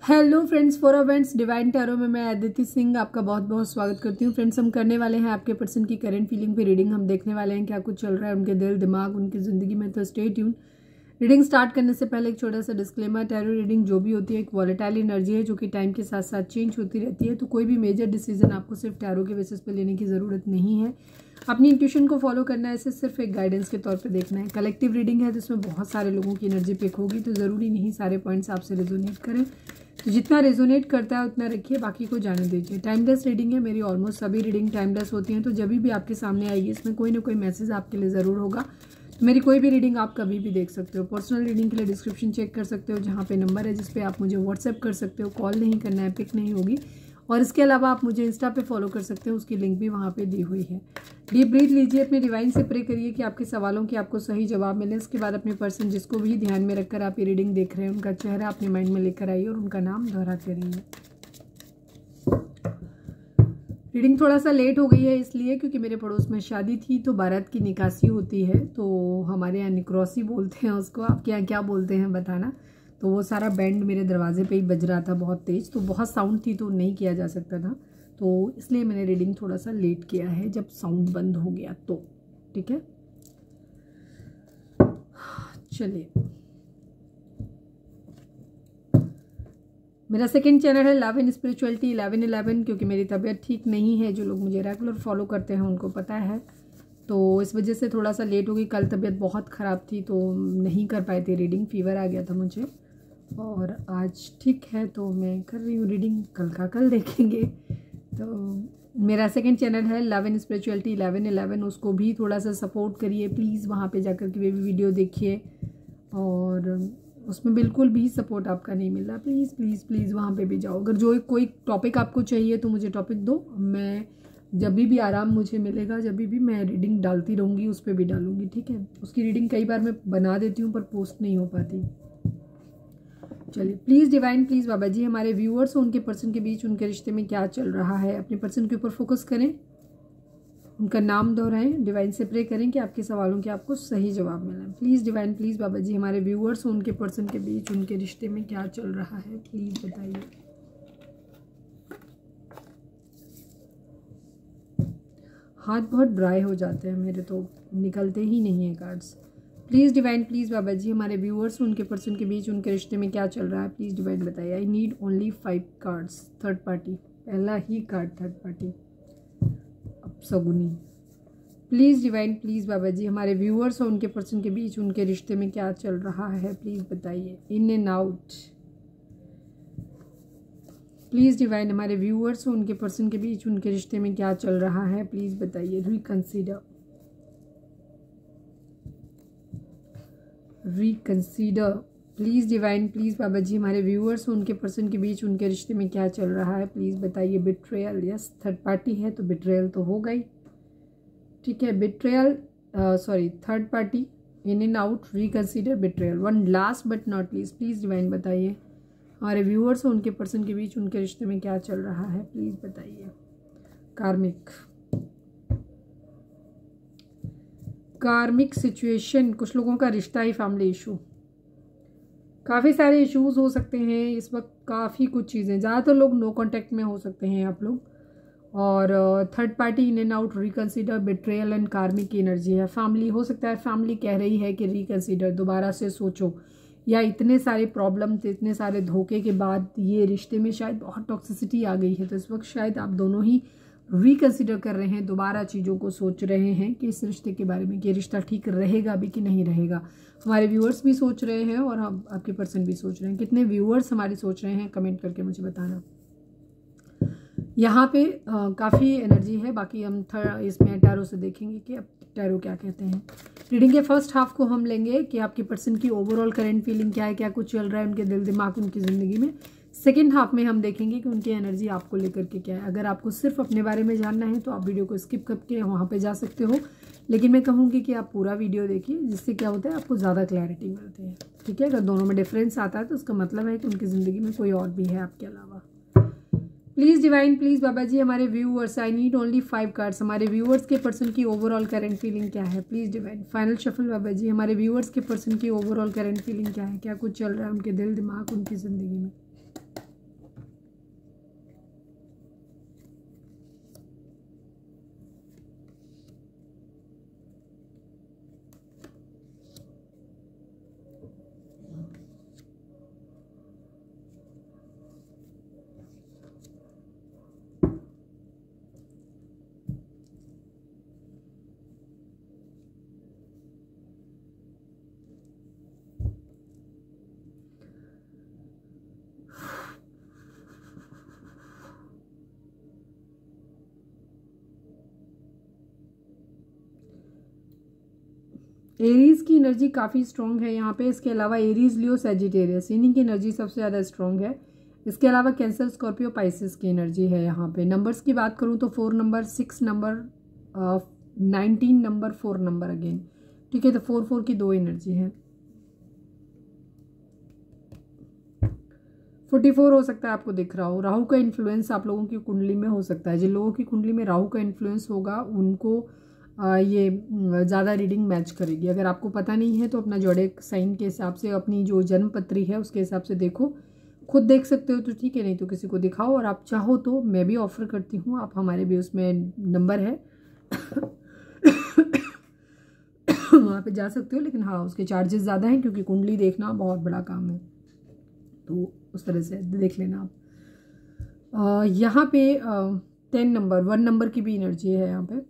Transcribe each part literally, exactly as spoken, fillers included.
Hello friends, for events divine tarot में मैं अदिति सिंह आपका बहुत बहुत स्वागत करती हूँ। फ्रेंड्स, हम करने वाले हैं आपके पर्सन की करंट फीलिंग पे रीडिंग। हम देखने वाले हैं क्या कुछ चल रहा है उनके दिल दिमाग उनकी ज़िंदगी में। तो स्टे ट्यून। रीडिंग स्टार्ट करने से पहले एक छोटा सा डिस्क्लेमर, टैरो रीडिंग जो भी होती है एक वॉलेटाइल एनर्जी है जो कि टाइम के साथ साथ चेंज होती रहती है। तो कोई भी मेजर डिसीजन आपको सिर्फ टैरो के बेसिस पे लेने की ज़रूरत नहीं है। अपनी इंट्यूशन को फॉलो करना है, इसे सिर्फ एक गाइडेंस के तौर पे देखना है। कलेक्टिव रीडिंग है जिसमें बहुत सारे लोगों की एनर्जी पिक होगी, तो ज़रूरी नहीं सारे पॉइंट्स आपसे रेजोनेट करें। तो जितना रेजोनेट करता है उतना रखिए, बाकी को जाने दीजिए। टाइमलेस रीडिंग है, मेरी ऑलमोस्ट सभी रीडिंग टाइमलेस होती हैं। तो जब भी आपके सामने आएगी इसमें कोई ना कोई मैसेज आपके लिए ज़रूर होगा। तो मेरी कोई भी रीडिंग आप कभी भी देख सकते हो। पर्सनल रीडिंग के लिए डिस्क्रिप्शन चेक कर सकते हो, जहाँ पे नंबर है जिस पे आप मुझे व्हाट्सएप कर सकते हो। कॉल नहीं करना है, पिक नहीं होगी। और इसके अलावा आप मुझे इंस्टा पे फॉलो कर सकते हो, उसकी लिंक भी वहाँ पे दी हुई है। डीप ब्रीथ लीजिए, अपने डिवाइन से प्रे करिए कि आपके सवालों के आपको सही जवाब मिले। इसके बाद अपने पर्सन जिसको भी ध्यान में रखकर आप ये रीडिंग देख रहे हैं उनका चेहरा अपने माइंड में लेकर आइए और उनका नाम दोहराते रहिए। रीडिंग थोड़ा सा लेट हो गई है इसलिए क्योंकि मेरे पड़ोस में शादी थी, तो बारात की निकासी होती है। तो हमारे यहाँ निक्रोसी बोलते हैं उसको, आपके यहाँ क्या बोलते हैं बताना। तो वो सारा बैंड मेरे दरवाजे पे ही बज रहा था बहुत तेज़, तो बहुत साउंड थी तो नहीं किया जा सकता था। तो इसलिए मैंने रीडिंग थोड़ा सा लेट किया है, जब साउंड बंद हो गया तो ठीक है। चलिए, मेरा सेकंड चैनल है love and spirituality eleven eleven, क्योंकि मेरी तबीयत ठीक नहीं है। जो लोग मुझे रेगुलर फॉलो करते हैं उनको पता है, तो इस वजह से थोड़ा सा लेट हो गई। कल तबीयत बहुत ख़राब थी तो नहीं कर पाए थे रीडिंग, फीवर आ गया था मुझे। और आज ठीक है तो मैं कर रही हूँ रीडिंग, कल का कल देखेंगे। तो मेरा सेकंड चैनल है love and spirituality eleven eleven, उसको भी थोड़ा सा सपोर्ट करिए प्लीज़। वहाँ पे जाकर के वे भी वीडियो देखिए, और उसमें बिल्कुल भी सपोर्ट आपका नहीं मिल रहा। प्लीज़ प्लीज़ प्लीज़ वहाँ पे भी जाओ। अगर जो कोई टॉपिक आपको चाहिए तो मुझे टॉपिक दो, मैं जब भी आराम मुझे मिलेगा जब भी मैं रीडिंग डालती रहूँगी, उस पर भी डालूँगी, ठीक है। उसकी रीडिंग कई बार मैं बना देती हूँ पर पोस्ट नहीं हो पाती। चलिए, प्लीज़ डिवाइन प्लीज़ बाबा जी, हमारे व्यूअर्स और उनके पर्सन के बीच उनके रिश्ते में क्या चल रहा है, अपने पर्सन के ऊपर फोकस करें, उनका नाम दोहराएं, डिवाइन से प्रे करें कि आपके सवालों के आपको सही जवाब मिले। प्लीज़ डिवाइन प्लीज़ बाबा जी, हमारे व्यूअर्स और उनके पर्सन के बीच उनके रिश्ते में क्या चल रहा है, प्लीज़ बताइए। हाथ बहुत ड्राई हो जाते हैं मेरे, तो निकलते ही नहीं है कार्ड्स। प्लीज़ डिवाइन प्लीज़ बाबा जी, हमारे व्यूअर्स उनके पर्सन के बीच उनके रिश्ते में क्या चल रहा है, प्लीज़ डिवाइन बताइए। I need only five cards. Third party, पहला ही कार्ड थर्ड पार्टी, अब सगुनी। प्लीज़ डिवाइन प्लीज़ बाबा जी, हमारे व्यूअर्स और उनके पर्सन के बीच उनके रिश्ते में क्या चल रहा है, प्लीज़ बताइए। In and out. Please divine, हमारे व्यूअर्स और उनके पर्सन के बीच उनके रिश्ते में क्या चल रहा है, प्लीज़ बताइए। Reconsider reconsider please divine please बाबा जी, हमारे व्यूअर्स और उनके पर्सन के बीच उनके रिश्ते में क्या चल रहा है, प्लीज़ बताइए। बिट्रेयल, यस थर्ड पार्टी है तो बिट्रेयल तो हो गई, ठीक है। Betrayal, sorry third party, in and out, reconsider, betrayal. One last but not least, please divine बताइए, हमारे व्यूअर्स और उनके पर्सन के बीच उनके रिश्ते में क्या चल रहा है, प्लीज़ बताइए। कार्मिक कार्मिक सिचुएशन, कुछ लोगों का रिश्ता ही फैमिली इशू, काफ़ी सारे इश्यूज हो सकते हैं इस वक्त, काफ़ी कुछ चीज़ें। ज़्यादातर लोग नो कांटेक्ट में हो सकते हैं आप लोग। और third party, in and out, reconsider, betrayal and karmic की एनर्जी है। फैमिली हो सकता है, फैमिली कह रही है कि रिकंसीडर, दोबारा से सोचो, या इतने सारे प्रॉब्लम थे, इतने सारे धोखे के बाद ये रिश्ते में शायद बहुत टॉक्सिसिटी आ गई है। तो इस वक्त शायद आप दोनों ही रिकंसिडर कर रहे हैं, दोबारा चीज़ों को सोच रहे हैं कि इस रिश्ते के बारे में कि रिश्ता ठीक रहेगा भी कि नहीं रहेगा। हमारे व्यूअर्स भी सोच रहे हैं और हम आपके पर्सन भी सोच रहे हैं। कितने व्यूअर्स हमारे सोच रहे हैं कमेंट करके मुझे बताना। यहाँ पे काफ़ी एनर्जी है, बाकी हम थर्ड इसमें टैरो से देखेंगे कि अब टैरो क्या कहते हैं। रीडिंग के फर्स्ट हाफ को हम लेंगे कि आपके पर्सन की ओवरऑल करंट फीलिंग क्या है, क्या कुछ चल रहा है उनके दिल दिमाग उनकी ज़िंदगी में। सेकेंड हाफ में हम देखेंगे कि उनकी एनर्जी आपको लेकर के क्या है। अगर आपको सिर्फ अपने बारे में जानना है तो आप वीडियो को स्किप करके वहाँ पे जा सकते हो, लेकिन मैं कहूँगी कि आप पूरा वीडियो देखिए, जिससे क्या होता है आपको ज़्यादा क्लैरिटी मिलती है, ठीक है। अगर दोनों में डिफरेंस आता है तो उसका मतलब है कि उनकी ज़िंदगी में कोई और भी है आपके अलावा। प्लीज़ डिवाइन प्लीज़ बाबा जी, हमारे viewers, I need only five cards, हमारे व्यूअर्स के पर्सन की ओवरऑल करंट फीलिंग क्या है, please divine. Final shuffle Baba जी, हमारे व्यूअर्स के पर्सन की ओवरऑल करंट फीलिंग क्या है, क्या कुछ चल रहा है उनके दिल दिमाग उनकी ज़िंदगी में। एरीज की एनर्जी काफ़ी स्ट्रॉन्ग है यहाँ पे। इसके अलावा एरीज, लियो, सैजिटेरियस इन्हीं की एनर्जी सबसे ज़्यादा स्ट्रॉन्ग है। इसके अलावा कैंसर, स्कॉर्पियो, पाइसेस की एनर्जी है यहाँ पे। नंबर्स की बात करूँ तो four number, six number, nineteen number, four number again, ठीक है। तो फोर फोर की दो एनर्जी है। फोर्टी फोर हो सकता है आपको दिख रहा हो। राहु का इन्फ्लुएंस आप लोगों की कुंडली में हो सकता है। जिन लोगों की कुंडली में राहु का इन्फ्लुएंस होगा उनको आ, ये ज़्यादा रीडिंग मैच करेगी। अगर आपको पता नहीं है तो अपना जोड़े साइन के हिसाब से अपनी जो जन्म पत्री है उसके हिसाब से देखो। खुद देख सकते हो तो ठीक है, नहीं तो किसी को दिखाओ। और आप चाहो तो मैं भी ऑफर करती हूँ, आप हमारे भी उसमें नंबर है वहाँ पे जा सकते हो। लेकिन हाँ, उसके चार्जेस ज़्यादा हैं क्योंकि कुंडली देखना बहुत बड़ा काम है, तो उस तरह से देख लेना आप। यहाँ पे टेन नंबर, वन नंबर की भी एनर्जी है यहाँ पे।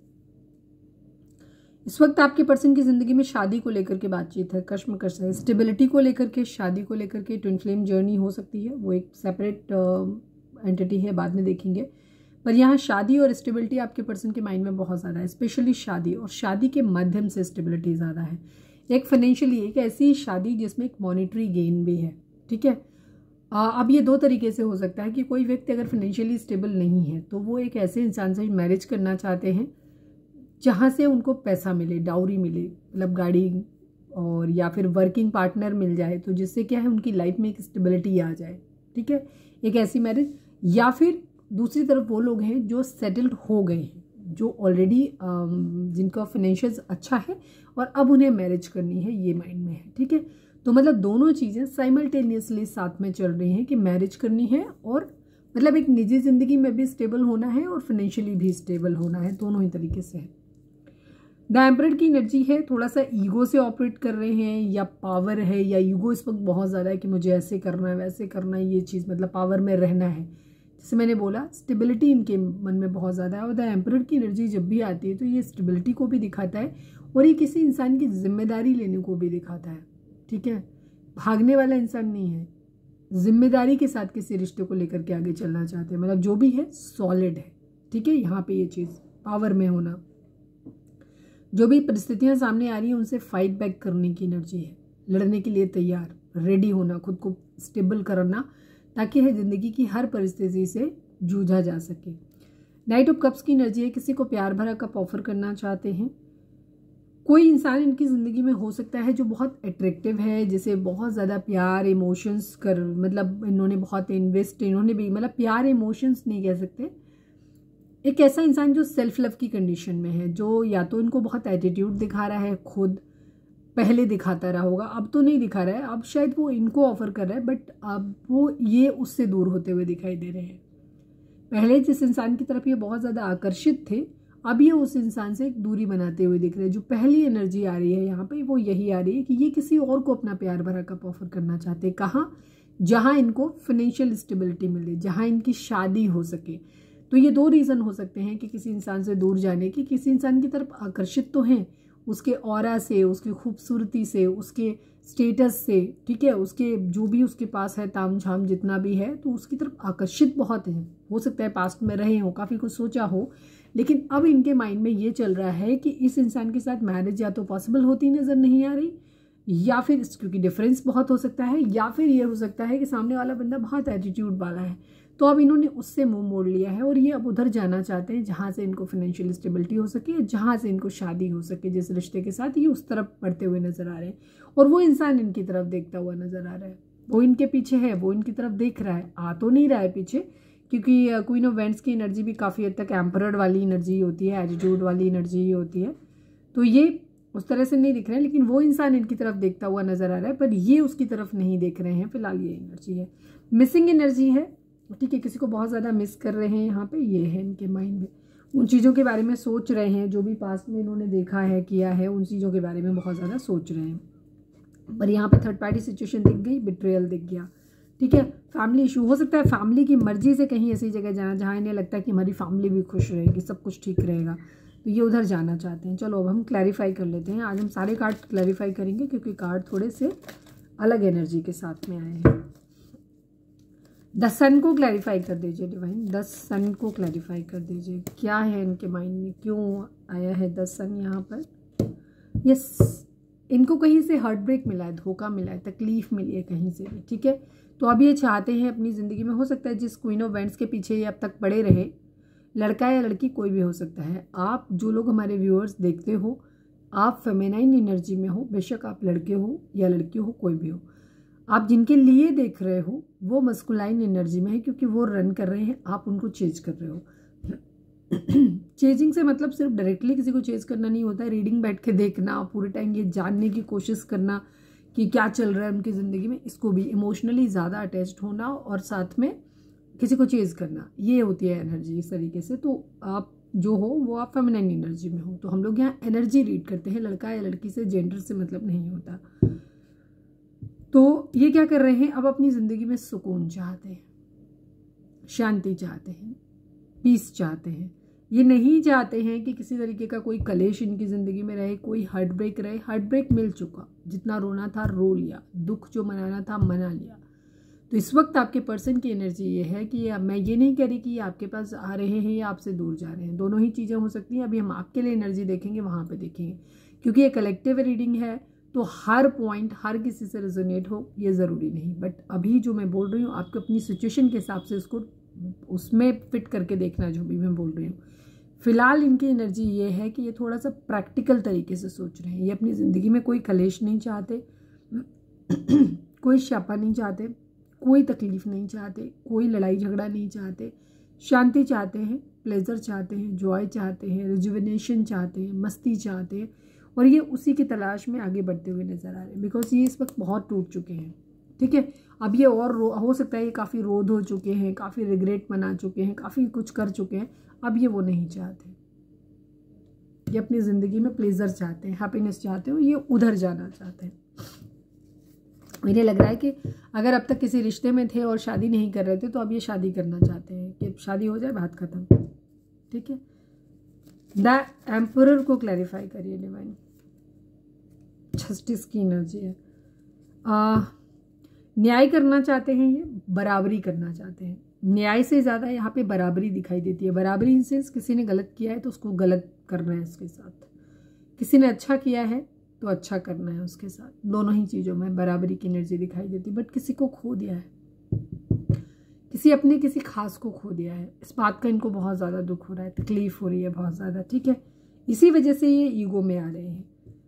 इस वक्त आपके पर्सन की ज़िंदगी में शादी को लेकर के बातचीत है, कश्मकश है, स्टेबिलिटी को लेकर के, शादी को लेकर के। ट्विन फ्लेम जर्नी हो सकती है, वो एक सेपरेट एंटिटी है, बाद में देखेंगे। पर यहाँ शादी और स्टेबिलिटी आपके पर्सन के माइंड में बहुत ज़्यादा है, स्पेशली शादी, और शादी के माध्यम से स्टेबिलिटी ज़्यादा है। एक फाइनेंशियली एक ऐसी शादी जिसमें एक मॉनिटरी गेन भी है, ठीक है। अब ये दो तरीके से हो सकता है कि कोई व्यक्ति अगर फाइनेंशियली स्टेबल नहीं है तो वो एक ऐसे इंसान से मैरिज करना चाहते हैं जहाँ से उनको पैसा मिले, डाउरी मिले, मतलब गाड़ी और या फिर वर्किंग पार्टनर मिल जाए, तो जिससे क्या है उनकी लाइफ में एक स्टेबिलिटी आ जाए, ठीक है। एक ऐसी मैरिज, या फिर दूसरी तरफ वो लोग हैं जो सेटल्ड हो गए हैं, जो ऑलरेडी जिनका फाइनेंशियल अच्छा है और अब उन्हें मैरिज करनी है, ये माइंड में है, ठीक है। तो मतलब दोनों चीज़ें साइमल्टेनियसली साथ में चल रही हैं कि मैरिज करनी है और मतलब एक निजी ज़िंदगी में भी स्टेबल होना है और फाइनेंशियली भी स्टेबल होना है, दोनों ही तरीके से है। द एम्परर की एनर्जी है, थोड़ा सा ईगो से ऑपरेट कर रहे हैं, या पावर है, या ईगो इस वक्त बहुत ज़्यादा है कि मुझे ऐसे करना है, वैसे करना है, ये चीज़ मतलब पावर में रहना है। जैसे मैंने बोला, स्टेबिलिटी इनके मन में बहुत ज़्यादा है। और द एम्परर की एनर्जी जब भी आती है तो ये स्टेबिलिटी को भी दिखाता है और ये किसी इंसान की जिम्मेदारी लेने को भी दिखाता है, ठीक है। भागने वाला इंसान नहीं है, जिम्मेदारी के साथ किसी रिश्ते को लेकर के आगे चलना चाहते हैं, मतलब जो भी है सॉलिड है, ठीक है। यहाँ पे ये चीज़ पावर में होना, जो भी परिस्थितियां सामने आ रही हैं उनसे फाइट बैक करने की एनर्जी है, लड़ने के लिए तैयार, रेडी होना, खुद को स्टेबल करना, ताकि है ज़िंदगी की हर परिस्थिति से जूझा जा सके। नाइट ऑफ कप्स की एनर्जी है, किसी को प्यार भरा कप ऑफर करना चाहते हैं। कोई इंसान इनकी ज़िंदगी में हो सकता है जो बहुत अट्रैक्टिव है, जिसे बहुत ज़्यादा प्यार, इमोशंस कर, मतलब इन्होंने बहुत इन्वेस्ट, इन्होंने भी मतलब प्यार इमोशंस नहीं कह सकते, एक ऐसा इंसान जो सेल्फ लव की कंडीशन में है, जो या तो इनको बहुत एटीट्यूड दिखा रहा है, खुद पहले दिखाता रहा होगा, अब तो नहीं दिखा रहा है, अब शायद वो इनको ऑफर कर रहा है, बट अब वो ये उससे दूर होते हुए दिखाई दे रहे हैं। पहले जिस इंसान की तरफ ये बहुत ज़्यादा आकर्षित थे, अब ये उस इंसान से एक दूरी बनाते हुए दिख रहे हैं। जो पहली एनर्जी आ रही है यहाँ पे वो यही आ रही है कि ये किसी और को अपना प्यार भरा कप ऑफर करना चाहते हैं। कहाँ? जहाँ इनको फाइनेंशियल स्टेबिलिटी मिले, जहाँ इनकी शादी हो सके। तो ये दो रीज़न हो सकते हैं कि किसी इंसान से दूर जाने की। किसी इंसान की तरफ आकर्षित तो हैं, उसके ऑरा से, उसकी खूबसूरती से, उसके स्टेटस से, ठीक है, उसके जो भी उसके पास है ताम झाम जितना भी है, तो उसकी तरफ आकर्षित बहुत हैं। हो सकता है पास्ट में रहे हो, काफ़ी कुछ सोचा हो, लेकिन अब इनके माइंड में ये चल रहा है कि इस इंसान के साथ मैरिज या तो पॉसिबल होती नज़र नहीं आ रही, या फिर क्योंकि डिफरेंस बहुत हो सकता है, या फिर ये हो सकता है कि सामने वाला बंदा बहुत एटीट्यूड वाला है, तो अब इन्होंने उससे मुंह मोड़ लिया है और ये अब उधर जाना चाहते हैं जहाँ से इनको फाइनेंशियल स्टेबिलिटी हो सके, जहाँ से इनको शादी हो सके। जिस रिश्ते के साथ ये उस तरफ बढ़ते हुए नजर आ रहे हैं और वो इंसान इनकी तरफ देखता हुआ नजर आ रहा है। वो इनके पीछे है, वो इनकी तरफ देख रहा है, आ तो नहीं रहा है पीछे, क्योंकि क्वीन ऑफ वेंट्स की एनर्जी भी काफ़ी हद तक एम्परर वाली एनर्जी होती है, एटीट्यूड वाली एनर्जी ही होती है। तो ये उस तरह से नहीं दिख रहा है, लेकिन वो इंसान इनकी तरफ देखता हुआ नजर आ रहा है, पर ये उसकी तरफ नहीं देख रहे हैं। फिलहाल ये एनर्जी है, मिसिंग एनर्जी है, ठीक है। किसी को बहुत ज़्यादा मिस कर रहे हैं यहाँ पे, ये है इनके माइंड में। उन चीज़ों के बारे में सोच रहे हैं जो भी पास्ट में इन्होंने देखा है, किया है, उन चीज़ों के बारे में बहुत ज़्यादा सोच रहे हैं। पर यहाँ पे थर्ड पार्टी सिचुएशन दिख गई, बिट्रेयल दिख गया, ठीक है। फैमिली इशू हो सकता है, फैमिली की मर्जी से कहीं ऐसी जगह जाना जहाँ इन्हें लगता है कि हमारी फैमिली भी खुश रहेगी, सब कुछ ठीक रहेगा, तो ये उधर जाना चाहते हैं। चलो अब हम क्लैरिफाई कर लेते हैं। आज हम सारे कार्ड क्लैरिफाई करेंगे क्योंकि कार्ड थोड़े से अलग एनर्जी के साथ में आए हैं। द सन को क्लैरिफाई कर दीजिए डिवाइन, द सन को क्लैरिफाई कर दीजिए, क्या है इनके माइंड में, क्यों आया है द सन यहाँ पर। यस, इनको कहीं से हार्ट ब्रेक मिला है, धोखा मिला है, तकलीफ मिली है कहीं से भी, ठीक है। तो अब ये चाहते हैं अपनी ज़िंदगी में, हो सकता है जिस क्वीन ऑफ वेंट्स के पीछे ये अब तक पड़े रहे, लड़का या लड़की कोई भी हो सकता है। आप जो लोग हमारे व्यूअर्स देखते हो, आप फेमिनाइन एनर्जी में हो, बेशक आप लड़के हो या लड़की हो, कोई भी हो। आप जिनके लिए देख रहे हो वो मस्कुलाइन एनर्जी में है, क्योंकि वो रन कर रहे हैं, आप उनको चेज कर रहे हो। चेजिंग से मतलब सिर्फ डायरेक्टली किसी को चेज करना नहीं होता है, रीडिंग बैठ के देखना, पूरे टाइम ये जानने की कोशिश करना कि क्या चल रहा है उनकी ज़िंदगी में, इसको भी इमोशनली ज़्यादा अटैच्ड होना और साथ में किसी को चेज करना, ये होती है एनर्जी इस तरीके से। तो आप जो हो वो आप फेमिनाइन एनर्जी में हो। तो हम लोग यहाँ एनर्जी रीड करते हैं, लड़का या लड़की से जेंडर से मतलब नहीं होता। तो ये क्या कर रहे हैं, अब अपनी ज़िंदगी में सुकून चाहते हैं, शांति चाहते हैं, पीस चाहते हैं। ये नहीं चाहते हैं कि किसी तरीके का कोई कलेश इनकी ज़िंदगी में रहे, कोई हार्ट ब्रेक रहे। हार्ट ब्रेक मिल चुका, जितना रोना था रो लिया, दुख जो मनाना था मना लिया। तो इस वक्त आपके पर्सन की एनर्जी ये है कि मैं ये नहीं कह रही कि ये आपके पास आ रहे हैं या आपसे दूर जा रहे हैं, दोनों ही चीज़ें हो सकती हैं। अभी हम आपके लिए एनर्जी देखेंगे, वहाँ पे देखेंगे, क्योंकि ये कलेक्टिव रीडिंग है, तो हर पॉइंट हर किसी से रेजोनेट हो ये ज़रूरी नहीं। बट अभी जो मैं बोल रही हूँ आपको अपनी सिचुएशन के हिसाब से उसको उसमें फिट करके देखना, जो भी मैं बोल रही हूँ। फिलहाल इनकी एनर्जी ये है कि ये थोड़ा सा प्रैक्टिकल तरीके से सोच रहे हैं। ये अपनी ज़िंदगी में कोई कलेश नहीं चाहते, कोई शापा नहीं चाहते, कोई तकलीफ नहीं चाहते, कोई लड़ाई झगड़ा नहीं चाहते, शांति चाहते हैं, प्लेजर चाहते हैं, जॉय चाहते हैं, रिजुविनेशन चाहते हैं, मस्ती चाहते हैं। और ये उसी की तलाश में आगे बढ़ते हुए नज़र आ रहे हैं, बिकॉज ये इस वक्त बहुत टूट चुके हैं, ठीक है। अब ये और हो सकता है ये काफ़ी रोध हो चुके हैं, काफ़ी रिग्रेट मना चुके हैं, काफ़ी कुछ कर चुके हैं। अब ये वो नहीं चाहते, ये अपनी ज़िंदगी में प्लेजर चाहते हैं, हैप्पीनेस चाहते हो, ये उधर जाना चाहते हैं। मुझे लग रहा है कि अगर अब तक किसी रिश्ते में थे और शादी नहीं कर रहे थे, तो अब ये शादी करना चाहते हैं कि शादी हो जाए, बात खत्म, ठीक है। द एम्परर को क्लैरिफाई करिए डिवाइन, जस्टिस की एनर्जी है। आ, न्याय करना चाहते हैं, ये बराबरी करना चाहते हैं। न्याय से ज़्यादा यहाँ पे बराबरी दिखाई देती है। बराबरी इन सेंस किसी ने गलत किया है तो उसको गलत करना है उसके साथ, किसी ने अच्छा किया है तो अच्छा करना है उसके साथ। दोनों ही चीज़ों में बराबरी की एनर्जी दिखाई देती है। बट किसी को खो दिया है, किसी अपने किसी खास को खो दिया है, इस बात का इनको बहुत ज़्यादा दुख हो रहा है, तकलीफ हो रही है बहुत ज़्यादा, ठीक है। इसी वजह से ये ईगो में आ रहे हैं।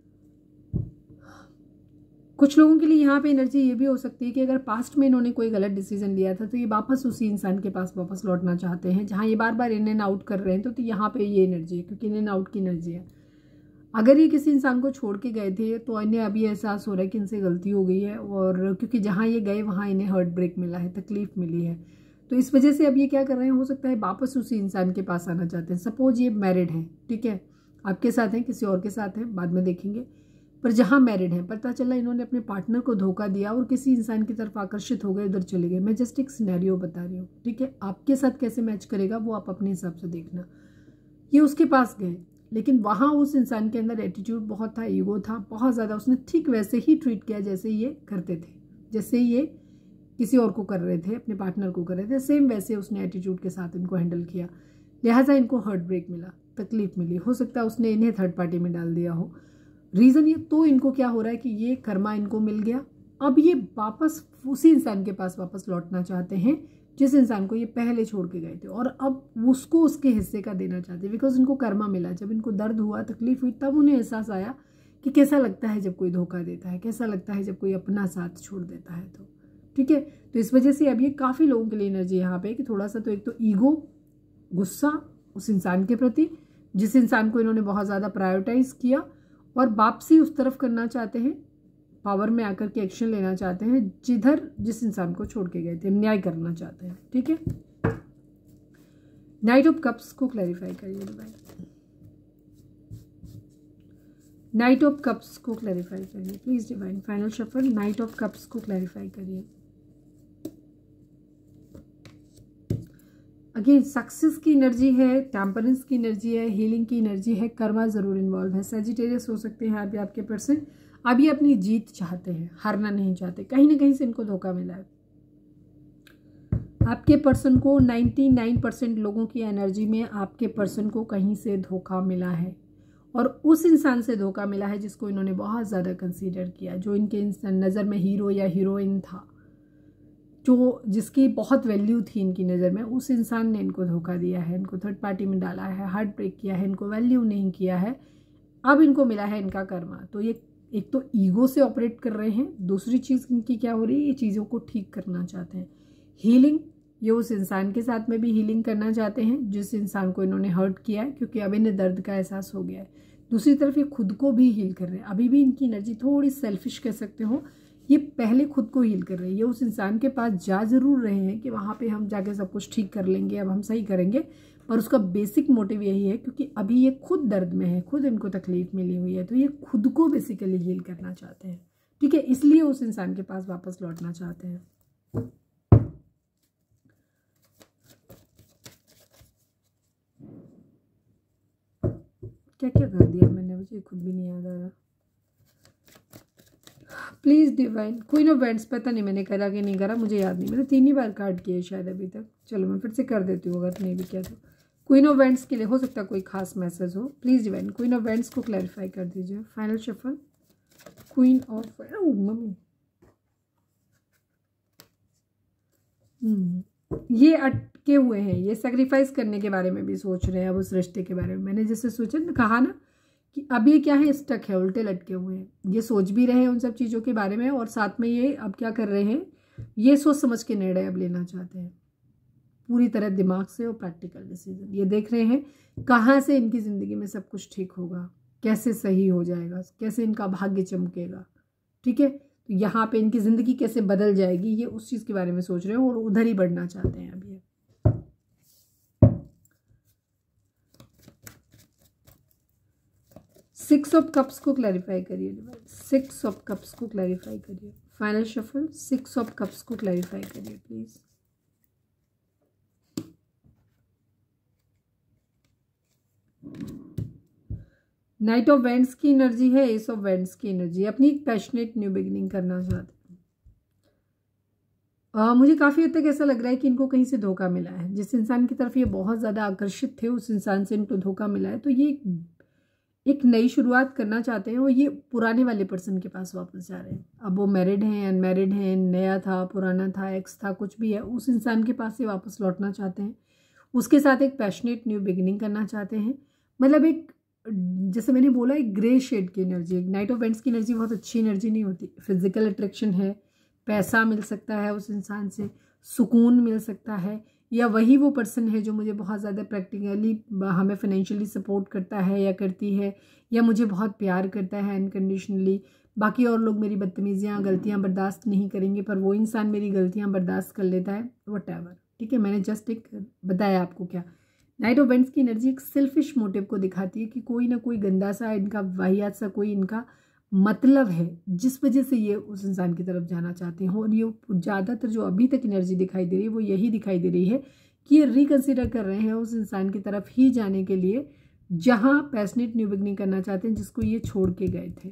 कुछ लोगों के लिए यहाँ पे एनर्जी ये भी हो सकती है कि अगर पास्ट में इन्होंने कोई गलत डिसीजन लिया था तो ये वापस उसी इंसान के पास वापस लौटना चाहते हैं, जहाँ ये बार बार इन एंड आउट कर रहे हैं। तो, तो यहाँ पे ये एनर्जी है, क्योंकि इन एंड आउट की एनर्जी है। अगर ये किसी इंसान को छोड़ के गए थे तो इन्हें अभी एहसास हो रहा है कि इनसे गलती हो गई है, और क्योंकि जहाँ ये गए वहाँ इन्हें हार्ट ब्रेक मिला है, तकलीफ मिली है। तो इस वजह से अब ये क्या कर रहे हैं, हो सकता है वापस उसी इंसान के पास आना चाहते हैं। सपोज ये मैरिड हैं, ठीक है, आपके साथ हैं, किसी और के साथ हैं, बाद में देखेंगे। पर जहाँ मैरिड हैं, पता चला इन्होंने अपने पार्टनर को धोखा दिया और किसी इंसान की तरफ आकर्षित हो गए, उधर चले गए। मैं जस्ट एक सिनेरियो बता रही हूँ, ठीक है। आपके साथ कैसे मैच करेगा वो आप अपने हिसाब से देखना। ये उसके पास गए, लेकिन वहाँ उस इंसान के अंदर एटीट्यूड बहुत था, ईगो था बहुत ज़्यादा। उसने ठीक वैसे ही ट्रीट किया जैसे ये करते थे, जैसे ये किसी और को कर रहे थे, अपने पार्टनर को कर रहे थे, सेम वैसे उसने एटीट्यूड के साथ इनको हैंडल किया। लिहाजा इनको हार्ट ब्रेक मिला, तकलीफ मिली। हो सकता है उसने इन्हें थर्ड पार्टी में डाल दिया हो। रीज़न ये, तो इनको क्या हो रहा है कि ये कर्मा इनको मिल गया। अब ये वापस उसी इंसान के पास वापस लौटना चाहते हैं जिस इंसान को ये पहले छोड़ के गए थे, और अब उसको उसके हिस्से का देना चाहते हैं, बिकॉज इनको कर्मा मिला। जब इनको दर्द हुआ, तकलीफ हुई, तब उन्हें एहसास आया कि कैसा लगता है जब कोई धोखा देता है, कैसा लगता है जब कोई अपना साथ छोड़ देता है। तो ठीक है, तो इस वजह से अब ये काफ़ी लोगों के लिए एनर्जी यहाँ पे कि थोड़ा सा तो एक तो ईगो, गुस्सा उस इंसान के प्रति जिस इंसान को इन्होंने बहुत ज़्यादा प्रायोरिटाइज किया, और वापसी उस तरफ करना चाहते हैं, पावर में आकर के एक्शन लेना चाहते हैं जिधर जिस इंसान को छोड़ के गए थे, न्याय करना चाहते हैं, ठीक है। नाइट ऑफ कप्स को क्लैरिफाई करिए भाई, नाइट ऑफ कप्स को क्लैरिफाई करिए please divine. Final shuffle, knight of cups को क्लैरिफाई करिए। अगेन सक्सेस की एनर्जी है, टेम्परेंस की एनर्जी है, हीलिंग की एनर्जी है, कर्मा जरूर इन्वॉल्व है। सजिटेरियस हो सकते हैं अभी आपके पर्सन, अभी अपनी जीत चाहते हैं, हारना नहीं चाहते। कहीं ना कहीं से इनको धोखा मिला है। आपके पर्सन को निन्यानवे परसेंट लोगों की एनर्जी में आपके पर्सन को कहीं से धोखा मिला है, और उस इंसान से धोखा मिला है जिसको इन्होंने बहुत ज़्यादा कंसीडर किया, जो इनके नज़र में हीरो या हीरोइन था, जो जिसकी बहुत वैल्यू थी इनकी नज़र में, उस इंसान ने इनको धोखा दिया है, इनको थर्ड पार्टी में डाला है, हार्ट ब्रेक किया है, इनको वैल्यू नहीं किया है। अब इनको मिला है इनका कर्मा। तो ये एक तो ईगो से ऑपरेट कर रहे हैं, दूसरी चीज़ इनकी क्या हो रही है, ये चीज़ों को ठीक करना चाहते हैं। हीलिंग, ये उस इंसान के साथ में भी हीलिंग करना चाहते हैं जिस इंसान को इन्होंने हर्ट किया है, क्योंकि अब इन्हें दर्द का एहसास हो गया है। दूसरी तरफ ये खुद को भी हील कर रहे हैं। अभी भी इनकी एनर्जी थोड़ी सेल्फिश कह सकते हो, ये पहले खुद को हील कर रहे हैं। ये उस इंसान के पास जा जरूर रहे हैं कि वहाँ पे हम जाके सब कुछ ठीक कर लेंगे, अब हम सही करेंगे, पर उसका बेसिक मोटिव यही है क्योंकि अभी ये खुद दर्द में है, खुद इनको तकलीफ मिली हुई है, तो ये खुद को बेसिकली हील करना चाहते हैं। ठीक है, इसलिए उस इंसान के पास वापस लौटना चाहते हैं। क्या क्या कर दिया मैंने, मुझे खुद भी नहीं याद आ रहा। Please divine, queen of wands, पता नहीं मैंने करा कि नहीं करा, मुझे याद नहीं, मैंने तीन ही बार कार्ड किया शायद अभी तक। चलो मैं फिर से कर देती हूँ अगर नहीं भी किया तो। क्वीन ऑफ वेंट्स के लिए हो सकता है कोई खास मैसेज हो। Please divine queen of wands को क्लैरिफाई कर दीजिए। Final shuffle, queen of, mummy ये अटके हुए हैं, ये सेक्रीफाइस करने के बारे में भी सोच रहे हैं। अब उस रिश्ते के बारे में मैंने जैसे सोचा ना, कहा ना कि अब ये क्या है, स्टक है, उल्टे लटके हुए हैं। ये सोच भी रहे हैं उन सब चीज़ों के बारे में, और साथ में ये अब क्या कर रहे हैं, ये सोच समझ के निर्णय अब लेना चाहते हैं पूरी तरह दिमाग से और प्रैक्टिकल डिसीजन। ये देख रहे हैं कहाँ से इनकी ज़िंदगी में सब कुछ ठीक होगा, कैसे सही हो जाएगा, कैसे इनका भाग्य चमकेगा। ठीक है, तो यहाँ पे इनकी ज़िंदगी कैसे बदल जाएगी, ये उस चीज़ के बारे में सोच रहे हैं और उधर ही बढ़ना चाहते हैं अब ये। सिक्स ऑफ कप्स को क्लैरिफाई करिए, सिक्स ऑफ कप्स को क्लैरिफाई करिए। Final shuffle, six of cups को क्लैरिफाई करिए प्लीज। नाइट ऑफ वेंट्स की एनर्जी है, एस ऑफ वेंट्स की एनर्जी। अपनी पैशनेट न्यू बिगिनिंग करना चाहते हैं। आ, मुझे काफ़ी हद तक ऐसा लग रहा है कि इनको कहीं से धोखा मिला है। जिस इंसान की तरफ ये बहुत ज़्यादा आकर्षित थे, उस इंसान से इनको धोखा मिला है, तो ये एक नई शुरुआत करना चाहते हैं और ये पुराने वाले पर्सन के पास वापस जा रहे हैं। अब वो मैरिड हैं, अनमैरिड हैं, नया था, पुराना था, एक्स था, कुछ भी है, उस इंसान के पास से वापस लौटना चाहते हैं। उसके साथ एक पैशनेट न्यू बिगिनिंग करना चाहते हैं। मतलब एक, जैसे मैंने बोला, एक ग्रे शेड की एनर्जी। नाइट ऑफ वेंट्स की एनर्जी बहुत अच्छी एनर्जी नहीं होती। फिजिकल अट्रैक्शन है, पैसा मिल सकता है उस इंसान से, सुकून मिल सकता है, या वही वो पर्सन है जो मुझे बहुत ज़्यादा प्रैक्टिकली हमें फाइनेंशियली सपोर्ट करता है या करती है, या मुझे बहुत प्यार करता है अनकंडीशनली। बाकी और लोग मेरी बदतमीजियाँ, गलतियाँ बर्दाश्त नहीं करेंगे, पर वो इंसान मेरी गलतियाँ बर्दाश्त कर लेता है, व्हाटएवर। ठीक है, मैंने जस्ट एक बताया आपको क्या। नाइट ऑफ वेंट्स की एनर्जी एक सेल्फिश मोटिव को दिखाती है कि कोई ना कोई गंदा सा इनका, वाहियात सा कोई इनका मतलब है जिस वजह से ये उस इंसान की तरफ जाना चाहते हैं। और ये ज़्यादातर जो अभी तक एनर्जी दिखाई दे रही है वो यही दिखाई दे रही है कि ये रिकंसिडर कर रहे हैं उस इंसान की तरफ ही जाने के लिए जहां पैशनेट न्यू बिगनिंग करना चाहते हैं, जिसको ये छोड़ के गए थे।